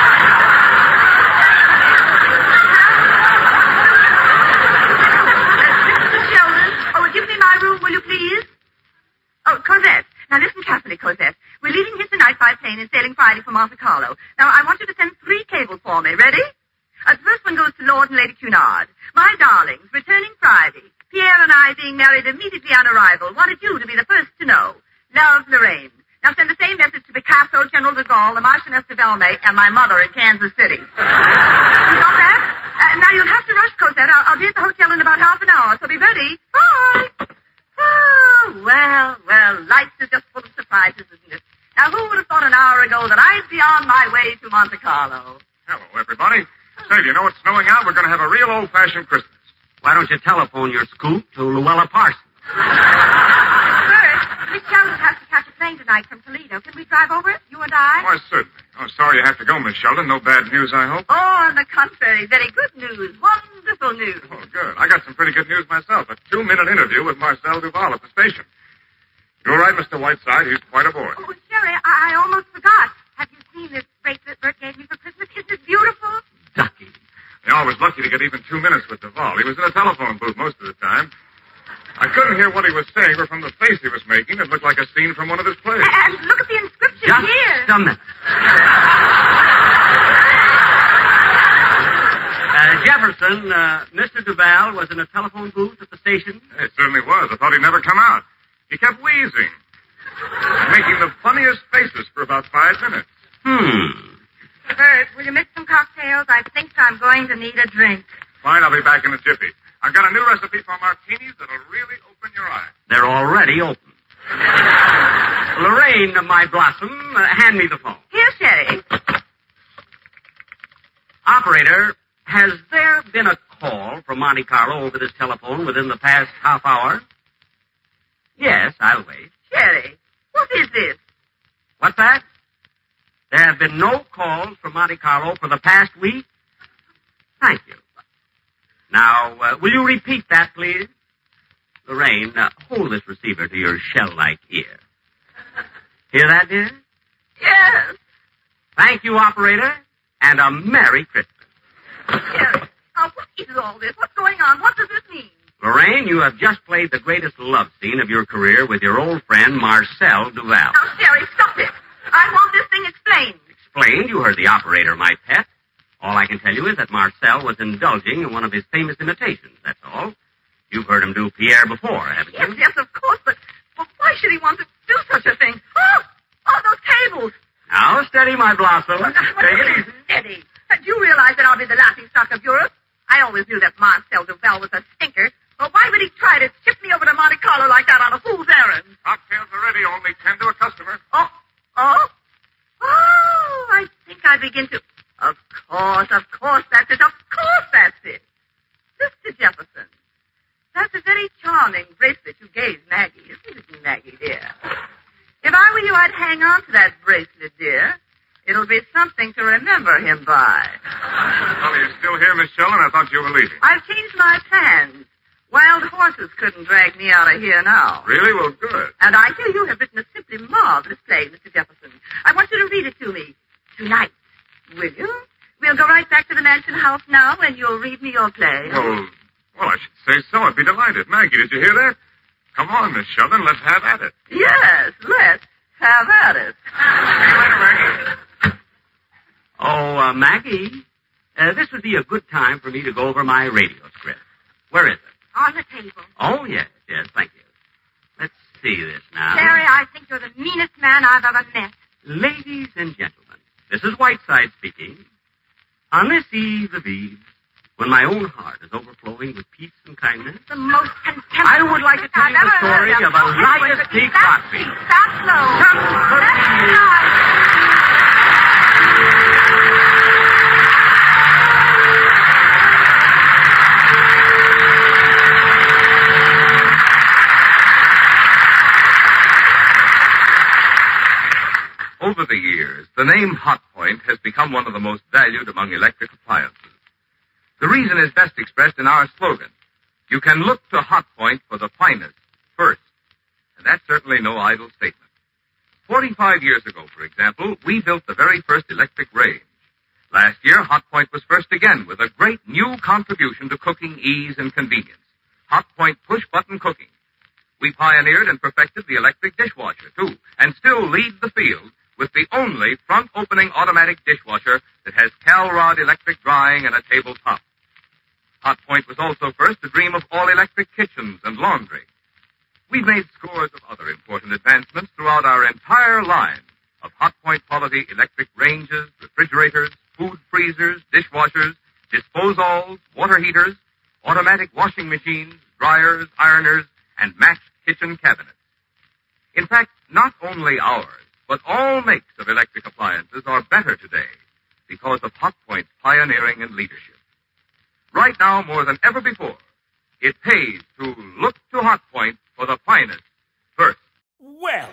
Give me my room, will you please? Oh, Cosette. Now listen carefully, Cosette. We're leaving here tonight by plane and sailing Friday for Monte Carlo. Now, I want you to send 3 cables for me. Ready? The first one goes to Lord and Lady Cunard. My darlings, returning Friday. Pierre and I, being married immediately on arrival, wanted you to be the first to know. Love, Lorraine. Now send the same message to Picasso, General de Gaulle, the Marchioness de Velmay, and my mother in Kansas City. You got that? Now you'll have to rush, Cosette. I'll be at the hotel in about half an hour, so be ready. Bye. Oh, well, life is just full of surprises, isn't it? Now, who would have thought an hour ago that I'd be on my way to Monte Carlo? Hello, everybody. Say, do you know it's snowing out? We're going to have a real old-fashioned Christmas. Why don't you telephone your scoop to Luella Parsons? First, Michelle will have to catch a plane tonight from Toledo. Can we drive over it, you and I? Why, certainly. Oh, sorry you have to go, Miss Sheldon. No bad news, I hope. Oh, on the contrary, very good news. Wonderful news. Oh, good. I got some pretty good news myself. A 2-minute interview with Marcel Duval at the station. You're right, Mr. Whiteside. He's quite a boy. Oh, Sherry, I almost forgot. Have you seen this bracelet Bert gave me for Christmas? Isn't it beautiful? Ducky. You're always lucky to get even 2 minutes with Duval. He was in a telephone booth most of the time. I couldn't hear what he was saying, but from the face he was making, it looked like a scene from one of his plays. And look at the inscription Just here. a minute. Jefferson, Mr. Duval was in a telephone booth at the station. It certainly was. I thought he'd never come out. He kept wheezing, making the funniest faces for about 5 minutes. Bert, will you mix some cocktails? I think I'm going to need a drink. Fine, I'll be back in a jiffy. I've got a new recipe for martinis that'll really open your eyes. They're already open. Lorraine, my blossom, hand me the phone. Here, Sherry. Operator, has there been a call from Monte Carlo over this telephone within the past half hour? Yes, I'll wait. Sherry, what is this? What's that? There have been no calls from Monte Carlo for the past week? Thank you. Now, will you repeat that, please? Lorraine, hold this receiver to your shell-like ear. Hear that, dear? Yes. Thank you, operator, and a Merry Christmas. Sherry, now what is all this? What's going on? What does this mean? Lorraine, you have just played the greatest love scene of your career with your old friend Marcel Duval. Now, Sherry, stop it. I want this thing explained. Explained? You heard the operator, my pet. All I can tell you is that Marcel was indulging in one of his famous imitations, that's all. You've heard him do Pierre before, haven't you? Yes, of course, but why should he want to do such a thing? Oh, those tables. Now, steady, my blossom. Take it easy. Steady. Do you realize that I'll be the laughing stock of Europe? I always knew that Marcel Duval was a stinker. But why would he try to ship me over to Monte Carlo like that on a fool's errand? Cocktails are ready. Only 10 to a customer. Oh, I think I begin to... Of course, that's it. Of course, that's it. Mr. Jefferson, that's a very charming bracelet you gave Maggie, isn't it, Maggie, dear? If I were you, I'd hang on to that bracelet, dear. It'll be something to remember him by. Well, are you still here, Miss Sheldon? I thought you were leaving. I've changed my plans. Wild horses couldn't drag me out of here now. Really? Well, good. And I hear you have written a simply marvelous play, Mr. Jefferson. I want you to read it to me tonight. Will you? We'll go right back to the mansion house now, and you'll read me your play. Well, I should say so. I'd be delighted. Maggie, did you hear that? Come on, Miss Sheldon. Let's have at it. Yes, let's have at it. See you later, Maggie. Oh, Maggie, this would be a good time for me to go over my radio script. Where is it? On the table. Oh, yes, thank you. Let's see this now. Terry, I think you're the meanest man I've ever met. Ladies and gentlemen, this is Whiteside speaking. On this eve of eves, when my own heart is overflowing with peace and kindness, the most contemptible I would like to tell you the story of Elias P. Crosby. That's low. That's high. Over the years, the name Hot Point has become one of the most valued among electric appliances. The reason is best expressed in our slogan. You can look to Hot Point for the finest first. And that's certainly no idle statement. 45 years ago, for example, we built the very first electric range. Last year, Hot Point was first again with a great new contribution to cooking ease and convenience. Hot Point push-button cooking. We pioneered and perfected the electric dishwasher, too, and still lead the field with the only front-opening automatic dishwasher that has Calrod electric drying and a tabletop. Hot Point was also first to dream of all-electric kitchens and laundry. We've made scores of other important advancements throughout our entire line of Hot Point quality electric ranges, refrigerators, food freezers, dishwashers, disposables, water heaters, automatic washing machines, dryers, ironers, and matched kitchen cabinets. In fact, not only ours, but all makes of electric appliances are better today because of Hotpoint's pioneering and leadership. Right now, more than ever before, it pays to look to Hotpoint for the finest first. Well,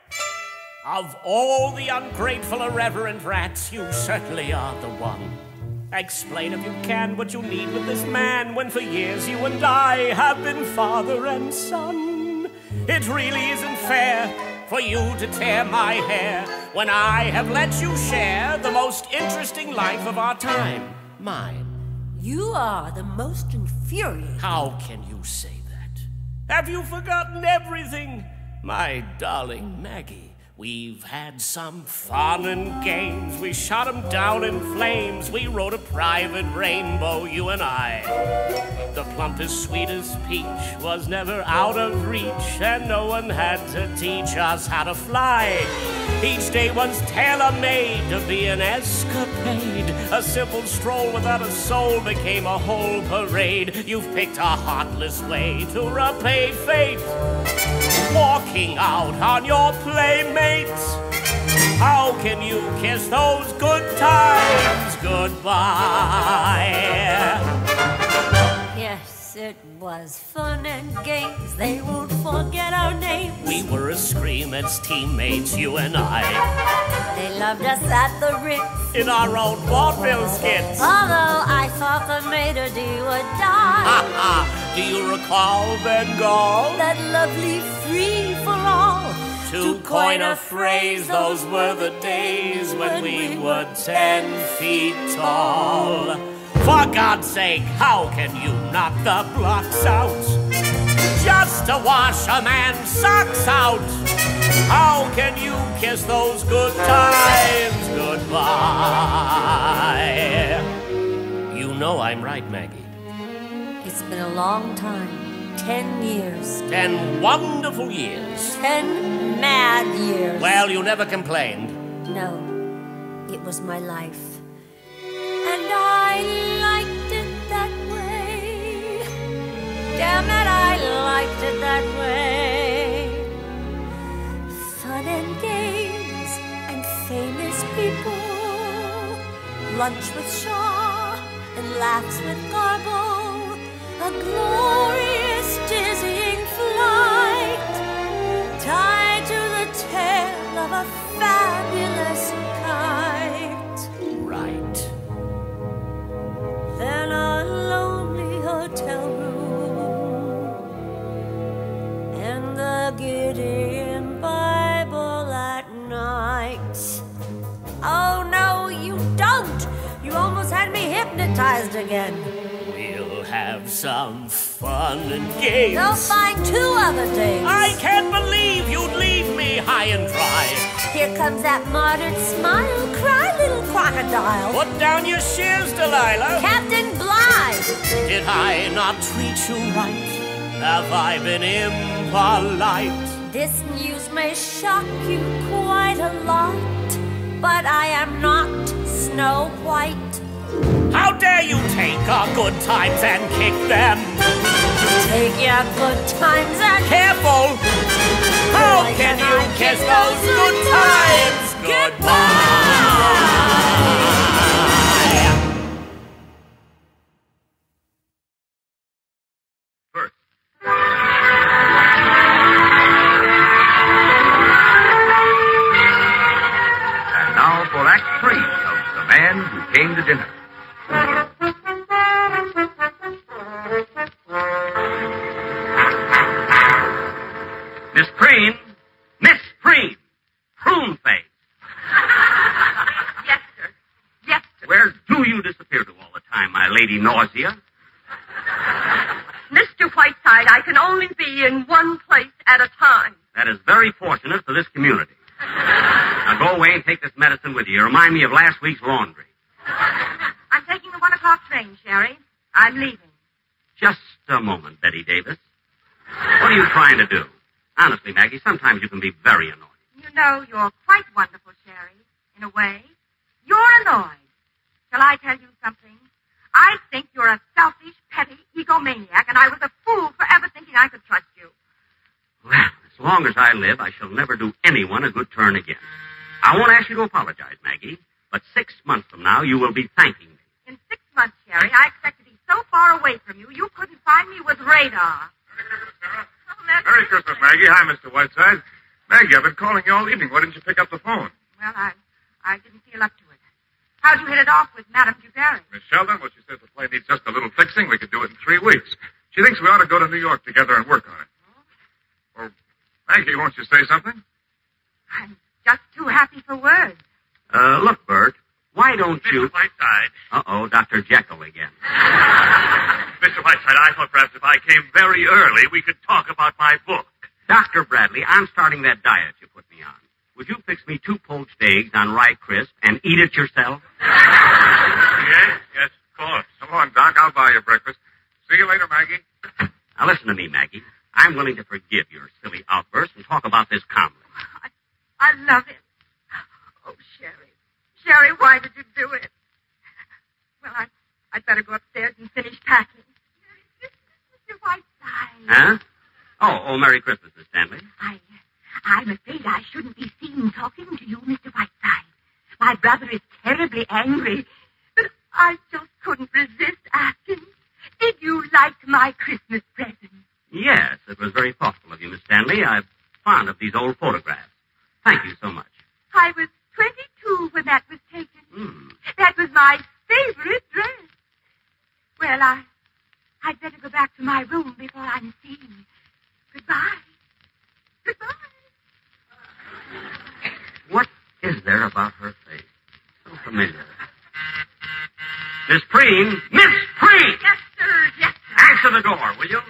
of all the ungrateful, irreverent rats, you certainly are the one. Explain if you can what you need with this man when for years you and I have been father and son. It really isn't fair for you to tear my hair when I have let you share the most interesting life of our time, mine. You are the most infuriating. How can you say that? Have you forgotten everything? My darling Maggie, we've had some fun and games. We shot 'em down in flames. We rode a private rainbow, you and I. The plumpest, sweetest peach was never out of reach, and no one had to teach us how to fly. Each day was tailor-made to be an escapade. A simple stroll without a soul became a whole parade. You've picked a heartless way to repay fate, walking out on your playmates. How can you kiss those good times goodbye? Yes, it was fun and games. They won't forget our names. We were as scream as teammates, you and I. They loved us at the Ritz in our own vaudeville skits. Although I thought the maitre d' would die. Do you recall Bengal? That lovely free-for-all. To coin a phrase, those were the days when we were 10 feet tall. For God's sake, how can you knock the blocks out just to wash a man's socks out? How can you kiss those good times goodbye? You know I'm right, Maggie. It's been a long time. 10 years. 10 wonderful years. 10 mad years. Well, you never complained. No, it was my life. And I liked it that way. Damn it, I liked it that way. Fun and games and famous people. Lunch with Shaw and laughs with Garbo. A glorious, dizzying flight, tied to the tail of a fabulous kite. Right. Then a lonely hotel room, and the Gideon Bible at night. Oh, no, you don't! You almost had me hypnotized again. Have some fun and games. They'll find 2 other days. I can't believe you'd leave me high and dry. Here comes that martyred smile. Cry, little crocodile. Put down your shears, Delilah. Captain Bligh. Did I not treat you right? Have I been impolite? This news may shock you quite a lot, but I am not Snow White. How dare you take our good times and kick them? Take your good times and... Careful! How can you kiss those good times goodbye? First. And now for Act 3 of The Man Who Came to Dinner. Miss Preen! Miss Preen! Prune face! Yes, sir. Yes, sir. Where do you disappear to all the time, my lady Nausea? Mr. Whiteside, I can only be in one place at a time. That is very fortunate for this community. Now go away and take this medicine with you. Remind me of last week's laundry. I'm taking the 1 o'clock train, Sherry. I'm leaving. Just a moment, Betty Davis. What are you trying to do? Honestly, Maggie, sometimes you can be very annoying. You know, you're quite wonderful, Sherry, in a way. You're annoyed. Shall I tell you something? I think you're a selfish, petty egomaniac, and I was a fool for ever thinking I could trust you. Well, as long as I live, I shall never do anyone a good turn again. I won't ask you to apologize, Maggie, but 6 months from now, you will be thanking me. In 6 months, Sherry, I expect to be so far away from you, you couldn't find me with radar. Merry Christmas, Maggie. Hi, Mr. Whiteside. Maggie, I've been calling you all evening. Why didn't you pick up the phone? Well, I didn't feel up to it. How'd you hit it off with Madame Dubarry? Miss Sheldon, well, she says the play needs just a little fixing. We could do it in 3 weeks. She thinks we ought to go to New York together and work on it. Oh, Maggie, won't you say something? I'm just too happy for words. Look, Bert, why don't you... Mr. Whiteside. Uh-oh, Dr. Jekyll again. Mr. Whiteside, I thought perhaps if I came very early, we could talk about my book. Dr. Bradley, I'm starting that diet you put me on. Would you fix me 2 poached eggs on rye crisp and eat it yourself? Yes, of course. Come on, Doc. I'll buy you breakfast. See you later, Maggie. Now listen to me, Maggie. I'm willing to forgive your silly outburst and talk about this calmly. I love it. Oh, Sherry. Sherry, why did you do it? Well, I'd better go upstairs and finish packing. Mr. Whiteside. Huh? Oh, Merry Christmas, Miss Stanley. I'm afraid I shouldn't be seen talking to you, Mr. Whiteside. My brother is terribly angry, but I just couldn't resist asking. Did you like my Christmas present? Yes, it was very thoughtful of you, Miss Stanley. I'm fond of these old photographs. Thank you so much. I was 22 when that was taken. That was my favorite dress. Well, I'd better go back to my room before I'm seen. Goodbye. Goodbye. What is there about her face? So familiar. Miss Preen! Miss Preen! Yes, sir. Yes, sir. Answer the door, will you?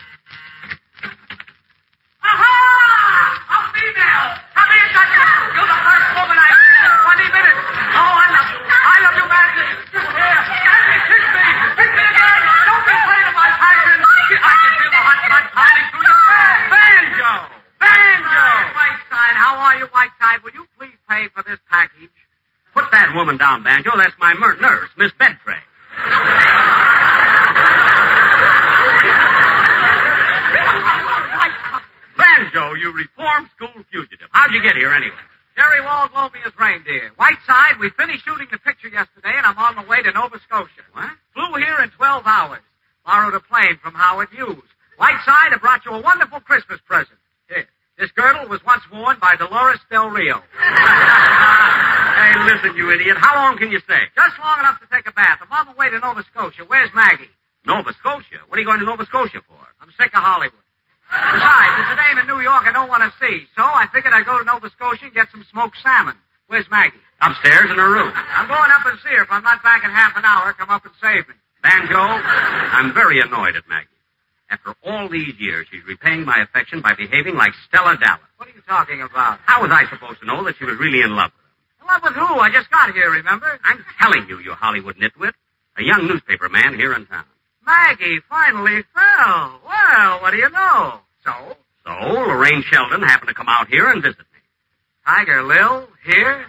Aha! A female! Come here, Doctor! You're the first woman I've seen in 20 minutes. Oh, I love you. I love you, madly. Here, Andy, kiss me. Kiss me again. Don't be afraid of my passion. I can feel the hot blood pounding through your veins. Banjo! Banjo! Whiteside, how are you, Whiteside? Will you please pay for this package? Put that woman down, Banjo. That's my nurse, Miss Bedtray. Banjo, you reformed school fugitive. How'd you get here, anyway? Jerry Wald loaned me his reindeer. Whiteside, we finished shooting the picture yesterday, and I'm on the way to Nova Scotia. What? Flew here in 12 hours. Borrowed a plane from Howard Hughes. Whiteside, I brought you a wonderful Christmas present. Here, this girdle was once worn by Dolores Del Rio. Hey, listen, you idiot. How long can you stay? Just long enough to take a bath. I'm on the way to Nova Scotia. Where's Maggie? Nova Scotia? What are you going to Nova Scotia for? I'm sick of Hollywood. Besides, there's a dame in New York I don't want to see, so I figured I'd go to Nova Scotia and get some smoked salmon. Where's Maggie? Upstairs in her room. I'm going up and see her. If I'm not back in half an hour, come up and save me. Banjo, I'm very annoyed at Maggie. After all these years, she's repaying my affection by behaving like Stella Dallas. What are you talking about? How was I supposed to know that she was really in love with him? In love with who? I just got here, remember? I'm telling you, you Hollywood nitwit. A young newspaper man here in town. Maggie finally fell. Well, what do you know? So, Lorraine Sheldon happened to come out here and visit me. Tiger Lil, here?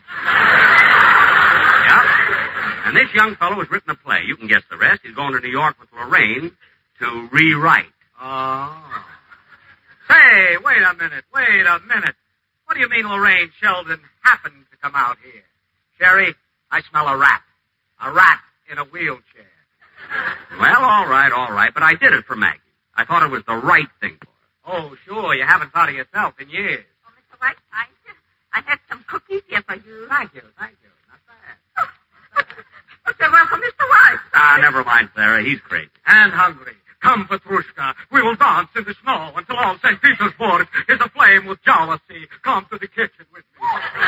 Yep. And this young fellow has written a play. You can guess the rest. He's going to New York with Lorraine to rewrite. Oh. Say, wait a minute. What do you mean Lorraine Sheldon happened to come out here? Sherry, I smell a rat. A rat in a wheelchair. Well, all right. But I did it for Maggie. I thought it was the right thing for her. Oh, sure. You haven't thought of yourself in years. Oh, Mr. Whiteside, I have some cookies here for you. Thank you. Not bad. Oh, so welcome, Mr. Whiteside. Never mind, Sarah. He's crazy. And hungry. Come, Petrushka. We will dance in the snow until all St. Petersburg is aflame with jealousy. Come to the kitchen with me.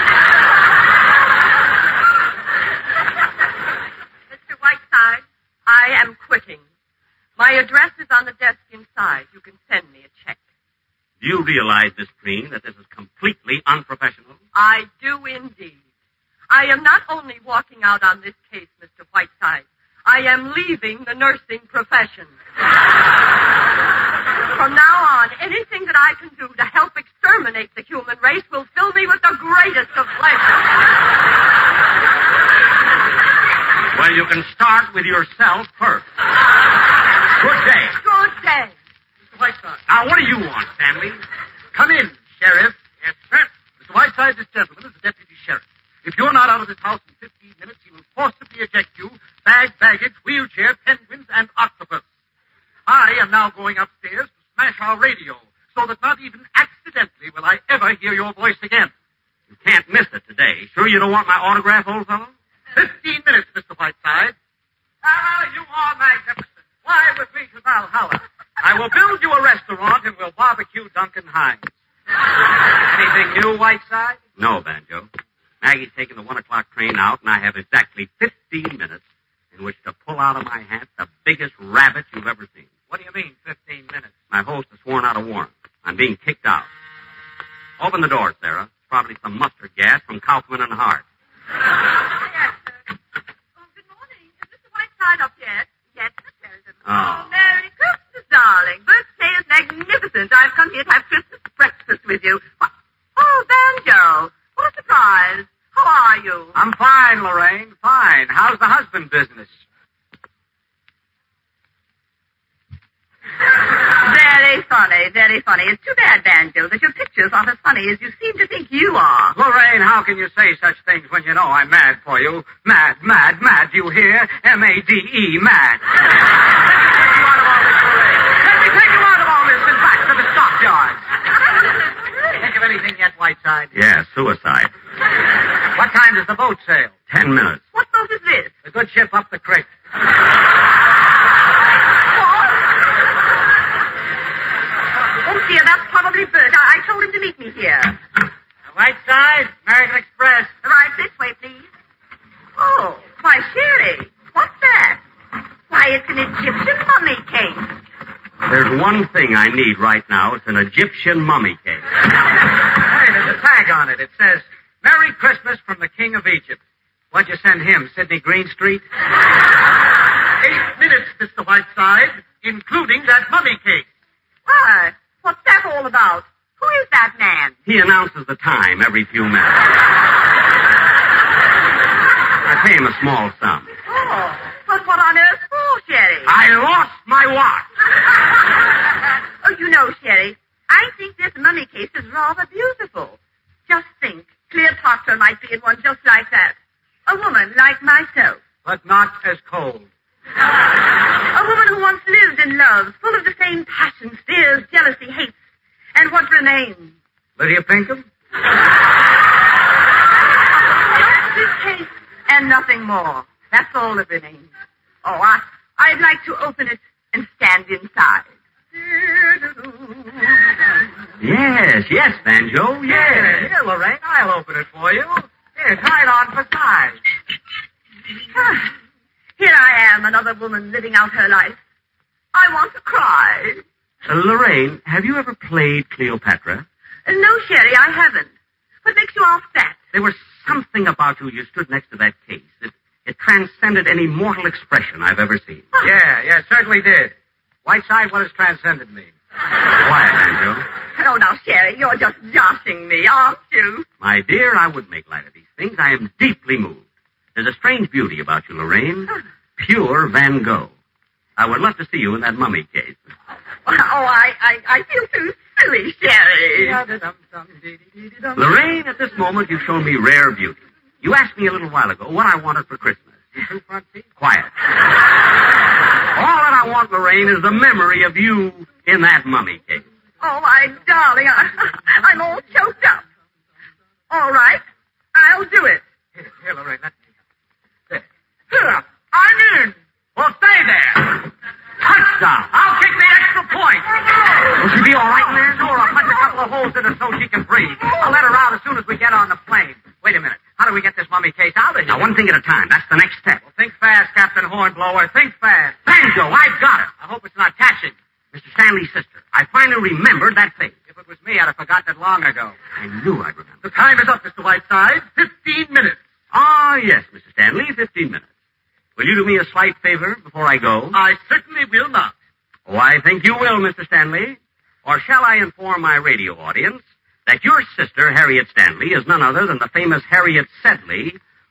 Mr. Whiteside, I am quitting. My address is on the desk inside. You can send me a check. Do you realize, Miss Preen, that this is completely unprofessional? I do indeed. I am not only walking out on this case, Mr. Whiteside. I am leaving the nursing profession. From now on, anything that I can do to help exterminate the human race will fill me with the greatest of pleasure. Well, you can start with yourself first. Good day. Good day. Mr. Whiteside. Now, what do you want, Stanley? Come in, Sheriff. Yes, sir. Mr. Whiteside, this gentleman is the deputy sheriff. If you're not out of this house in 15 minutes, he will forcibly eject you, bag, baggage, wheelchair, penguins, and octopus. I am now going upstairs to smash our radio, so that not even accidentally will I ever hear your voice again. You can't miss it today. Sure you don't want my autograph, old fellow? 15 minutes, Mr. Whiteside. Ah, you are magnificent. Fly with me to Valhalla. I will build you a restaurant and we'll barbecue Duncan Hines. Anything new, Whiteside? No, Banjo. Maggie's taking the 1 o'clock train out, and I have exactly 15 minutes in which to pull out of my hat the biggest rabbit you've ever seen. What do you mean, 15 minutes? My host has sworn out a warrant. I'm being kicked out. Open the door, Sarah. It's probably some mustard gas from Kaufman and Hart. Yes, sir. Oh, good morning. Is Mr. Whiteside up yet? Yes, Miss Sheridan. Oh. Merry Christmas, darling. Birthday is magnificent. I've come here to have Christmas breakfast with you. Oh, Banjo. What a surprise. How are you? I'm fine, Lorraine. Fine. How's the husband business? Very funny, very funny. It's too bad, Banjo, that your pictures aren't as funny as you seem to think you are. Lorraine, how can you say such things when you know I'm mad for you? Mad, mad, mad, you hear? M-A-D-E, mad. Let me take you out of all this and back to the stockyards. Think of anything yet, Whiteside? Yeah, suicide. What time does the boat sail? 10 minutes. What boat is this? The good ship up the creek. Oh, dear, that's probably Bert. I told him to meet me here. Whiteside, American Express. Right this way, please. Oh, why, Sherry, what's that? Why, it's an Egyptian mummy case. There's one thing I need right now. It's an Egyptian mummy case. Hey, there's a tag on it. It says, Merry Christmas from the King of Egypt. What'd you send him, Sidney Greenstreet? 8 minutes, Mr. Whiteside, including that mummy case. Why, what's that all about? Who is that man? He announces the time every few minutes. I pay him a small sum. Oh, but what on earth for, Sherry? I lost my watch. Oh, you know, Sherry, I think this mummy case is rather beautiful. Just think, Cleopatra might be in one just like that. A woman like myself. But not as cold. A woman who once lived and loved, full of the same passions, fears, jealousy, hates. And what remains? Lydia Pinkham? Just this case and nothing more. That's all that remains. Oh, I'd like to open it and stand inside. Yes, Banjo, yes. Here, Lorraine, I'll open it for you. Here, try it on for size. Here I am, another woman living out her life. I want to cry. Lorraine, have you ever played Cleopatra? No, Sherry, I haven't. What makes you ask that? There was something about you stood next to that case. It transcended any mortal expression I've ever seen. Yeah, it certainly did. Whiteside, what does transcendent mean? Quiet, Banjo. Oh, now, Sherry, you're just joshing me, aren't you? My dear, I would make light of these things. I am deeply moved. There's a strange beauty about you, Lorraine. Pure Van Gogh. I would love to see you in that mummy case. Oh, I feel too silly, Sherry. Lorraine, at this moment, you've shown me rare beauty. You asked me a little while ago what I wanted for Christmas. Quiet. All that I want, Lorraine, is the memory of you in that mummy case. Oh, my darling, I'm all choked up. All right, I'll do it. Here, Lorraine, let me. There. I'm in. Well, stay there. Touchdown. I'll kick the extra point. Will she be all right, man? Sure, I'll punch a couple of holes in her so she can breathe. I'll let her out as soon as we get on the plane. Wait a minute. How do we get this mummy case out of here? Now, one thing at a time. That's the next step. Well, think fast, Captain Hornblower. Think fast. Banjo, I've got it. I hope it's not catching. Mr. Stanley's sister. I finally remembered that face. If it was me, I'd have forgotten it long ago. I knew I'd remember. The time is up, Mr. Whiteside. 15 minutes. Ah, yes, Mr. Stanley, 15 minutes. Will you do me a slight favor before I go? I certainly will not. Oh, I think you will, Mr. Stanley. Or shall I inform my radio audience that your sister, Harriet Stanley, is none other than the famous Harriet Sedley,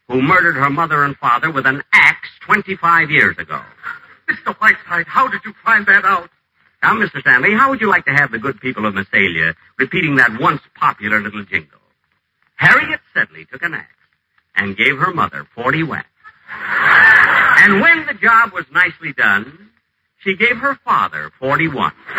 who murdered her mother and father with an axe 25 years ago. Mr. Whiteside, how did you find that out? Now, Mr. Stanley, how would you like to have the good people of Massalia repeating that once popular little jingle? Harriet Sedley took an axe and gave her mother 40 whacks. And when the job was nicely done, she gave her father 41.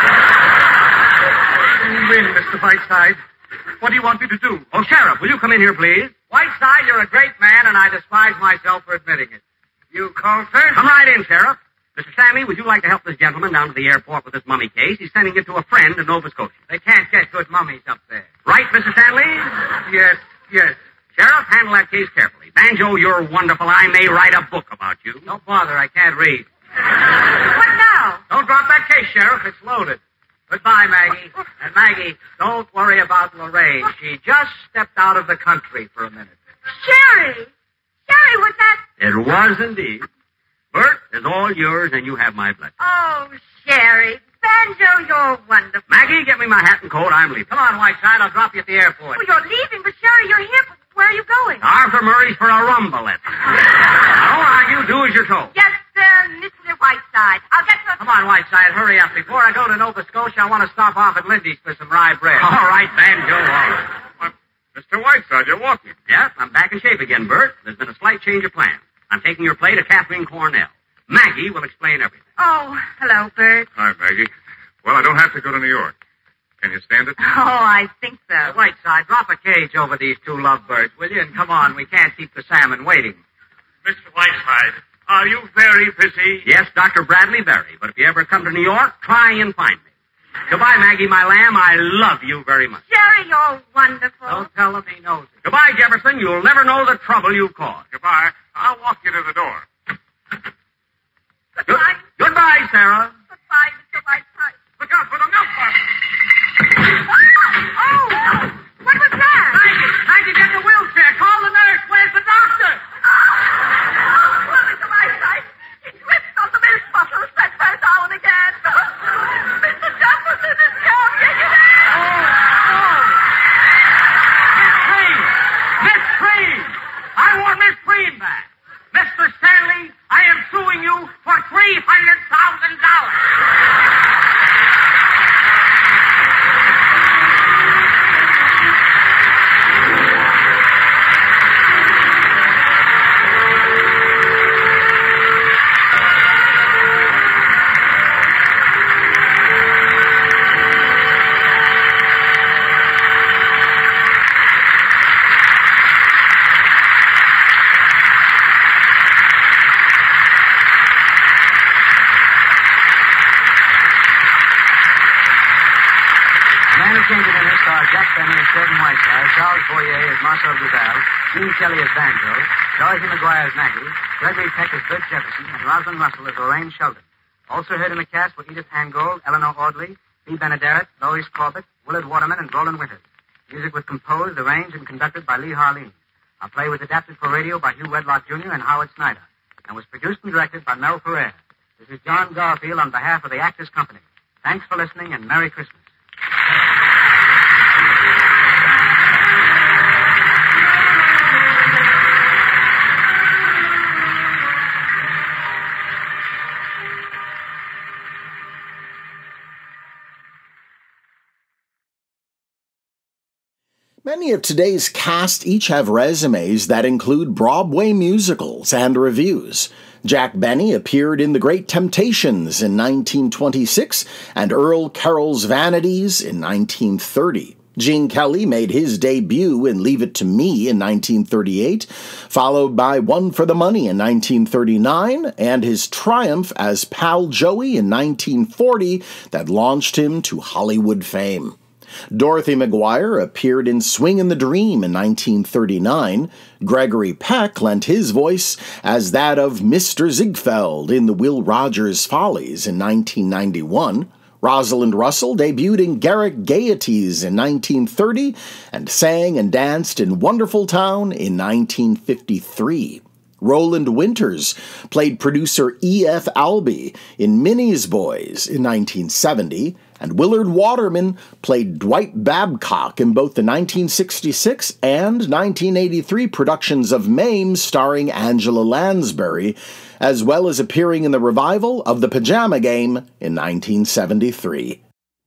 You win, Mr. Whiteside. What do you want me to do? Oh, Sheriff, will you come in here, please? Whiteside, you're a great man, and I despise myself for admitting it. You, Coulter? Come right in, Sheriff. Mr. Stanley, would you like to help this gentleman down to the airport with this mummy case? He's sending it to a friend in Nova Scotia. They can't get good mummies up there. Right, Mr. Stanley? Yes. Sheriff, handle that case carefully. Banjo, you're wonderful. I may write a book about you. Don't bother, I can't read. What now? Don't drop that case, Sheriff. It's loaded. Goodbye, Maggie. And Maggie, don't worry about Lorraine. She just stepped out of the country for a minute. Sherry! Sherry, was that... It was indeed. Bert is all yours, and you have my blessing. Oh, Sherry. Banjo, you're wonderful. Maggie, get me my hat and coat. I'm leaving. Come on, Whiteside. I'll drop you at the airport. Oh, you're leaving, but Sherry, you're here. Where are you going? Arthur Murray's for a rumble lesson. Now, don't argue. Do as you're told. Yes, sir, Mr. Whiteside. I'll get to... Come on, Whiteside. Hurry up. Before I go to Nova Scotia, I want to stop off at Lindy's for some rye bread. All right, Banjo. All right. Mr. Whiteside, you're walking. Yes, I'm back in shape again, Bert. There's been a slight change of plan. I'm taking your play to Kathleen Cornell. Maggie will explain everything. Oh, hello, Bert. Hi, Maggie. Well, I don't have to go to New York. Can you stand it? Oh, I think so. Whiteside, drop a cage over these two lovebirds, will you? And come on, we can't keep the salmon waiting. Mr. Whiteside, are you very busy? Yes, Dr. Bradley Berry. But if you ever come to New York, try and find me. Goodbye, Maggie, my lamb. I love you very much. Sherry, you're wonderful. Don't tell him he knows it. Goodbye, Jefferson. You'll never know the trouble you've caused. Goodbye. I'll walk you to the door. Goodbye. Goodbye, Sarah. Goodbye, Mr. Whiteside. Look out for the milk box. Oh, what was that? Maggie, get the wheelchair. Call the nurse. Where's the doctor? Oh, Mr. Whiteside. He tripped on the milk bottle, set her down again. Mr. Jefferson is coming. Miss Green! I want Miss Green back. Mr. Stanley, I am suing you for $300,000. Sheridan Whiteside, Charles Boyer as Marcel Duval, Gene Kelly as Banjo, Dorothy McGuire as Maggie, Gregory Peck as Bert Jefferson, and Rosalind Russell as Lorraine Sheldon. Also heard in the cast were Edith Angold, Eleanor Audley, Bea Benaderet, Lois Corbett, Willard Waterman, and Roland Winters. Music was composed, arranged, and conducted by Lee Harleen. Our play was adapted for radio by Hugh Wedlock Jr. and Howard Snyder, and was produced and directed by Mel Ferrer. This is John Garfield on behalf of the Actors Company. Thanks for listening, and Merry Christmas. Many of today's cast each have resumes that include Broadway musicals and revues. Jack Benny appeared in The Great Temptations in 1926 and Earl Carroll's Vanities in 1930. Gene Kelly made his debut in Leave It to Me in 1938, followed by One for the Money in 1939, and his triumph as Pal Joey in 1940 that launched him to Hollywood fame. Dorothy McGuire appeared in Swing in the Dream in 1939. Gregory Peck lent his voice as that of Mr. Ziegfeld in The Will Rogers Follies in 1991. Rosalind Russell debuted in Garrick Gaieties in 1930 and sang and danced in Wonderful Town in 1953. Roland Winters played producer E.F. Albee in Minnie's Boys in 1970, and Willard Waterman played Dwight Babcock in both the 1966 and 1983 productions of Mame starring Angela Lansbury, as well as appearing in the revival of The Pajama Game in 1973.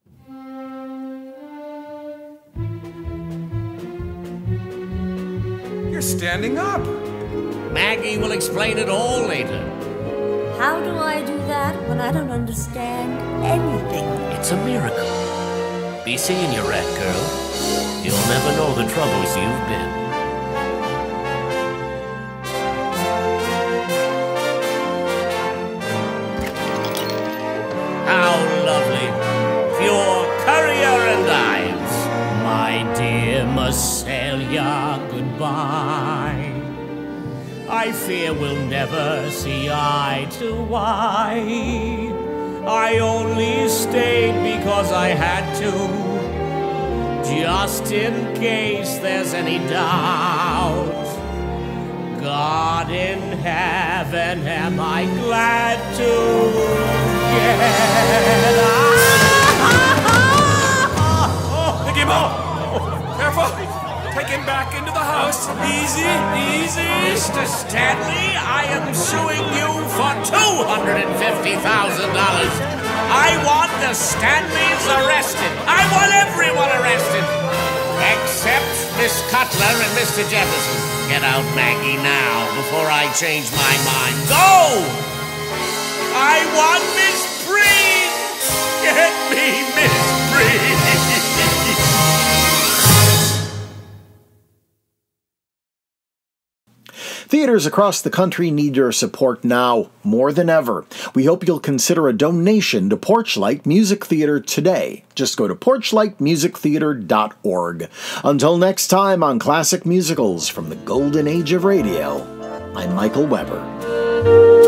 You're standing up. Maggie will explain it all later. How do I do that when I don't understand anything? It's a miracle. Be seeing your rat, girl. You'll never know the troubles you've been. How lovely. Pure Currier and Ives. My dear Marcelia, goodbye. I fear we'll never see eye to eye. I only stayed because I had to, just in case there's any doubt. God in heaven, am I glad to get Nicky Mo! Careful! Take him back into the house. Easy, easy. Mr. Stanley, I am suing you for $250,000. I want the Stanleys arrested. I want everyone arrested. Except Miss Cutler and Mr. Jefferson. Get out, Maggie, now, before I change my mind. Go! I want Miss Breen! Get me Miss Breen! Theaters across the country need your support now, more than ever. We hope you'll consider a donation to Porchlight Music Theater today. Just go to porchlightmusictheater.org. Until next time on Classic Musicals from the Golden Age of Radio, I'm Michael Weber.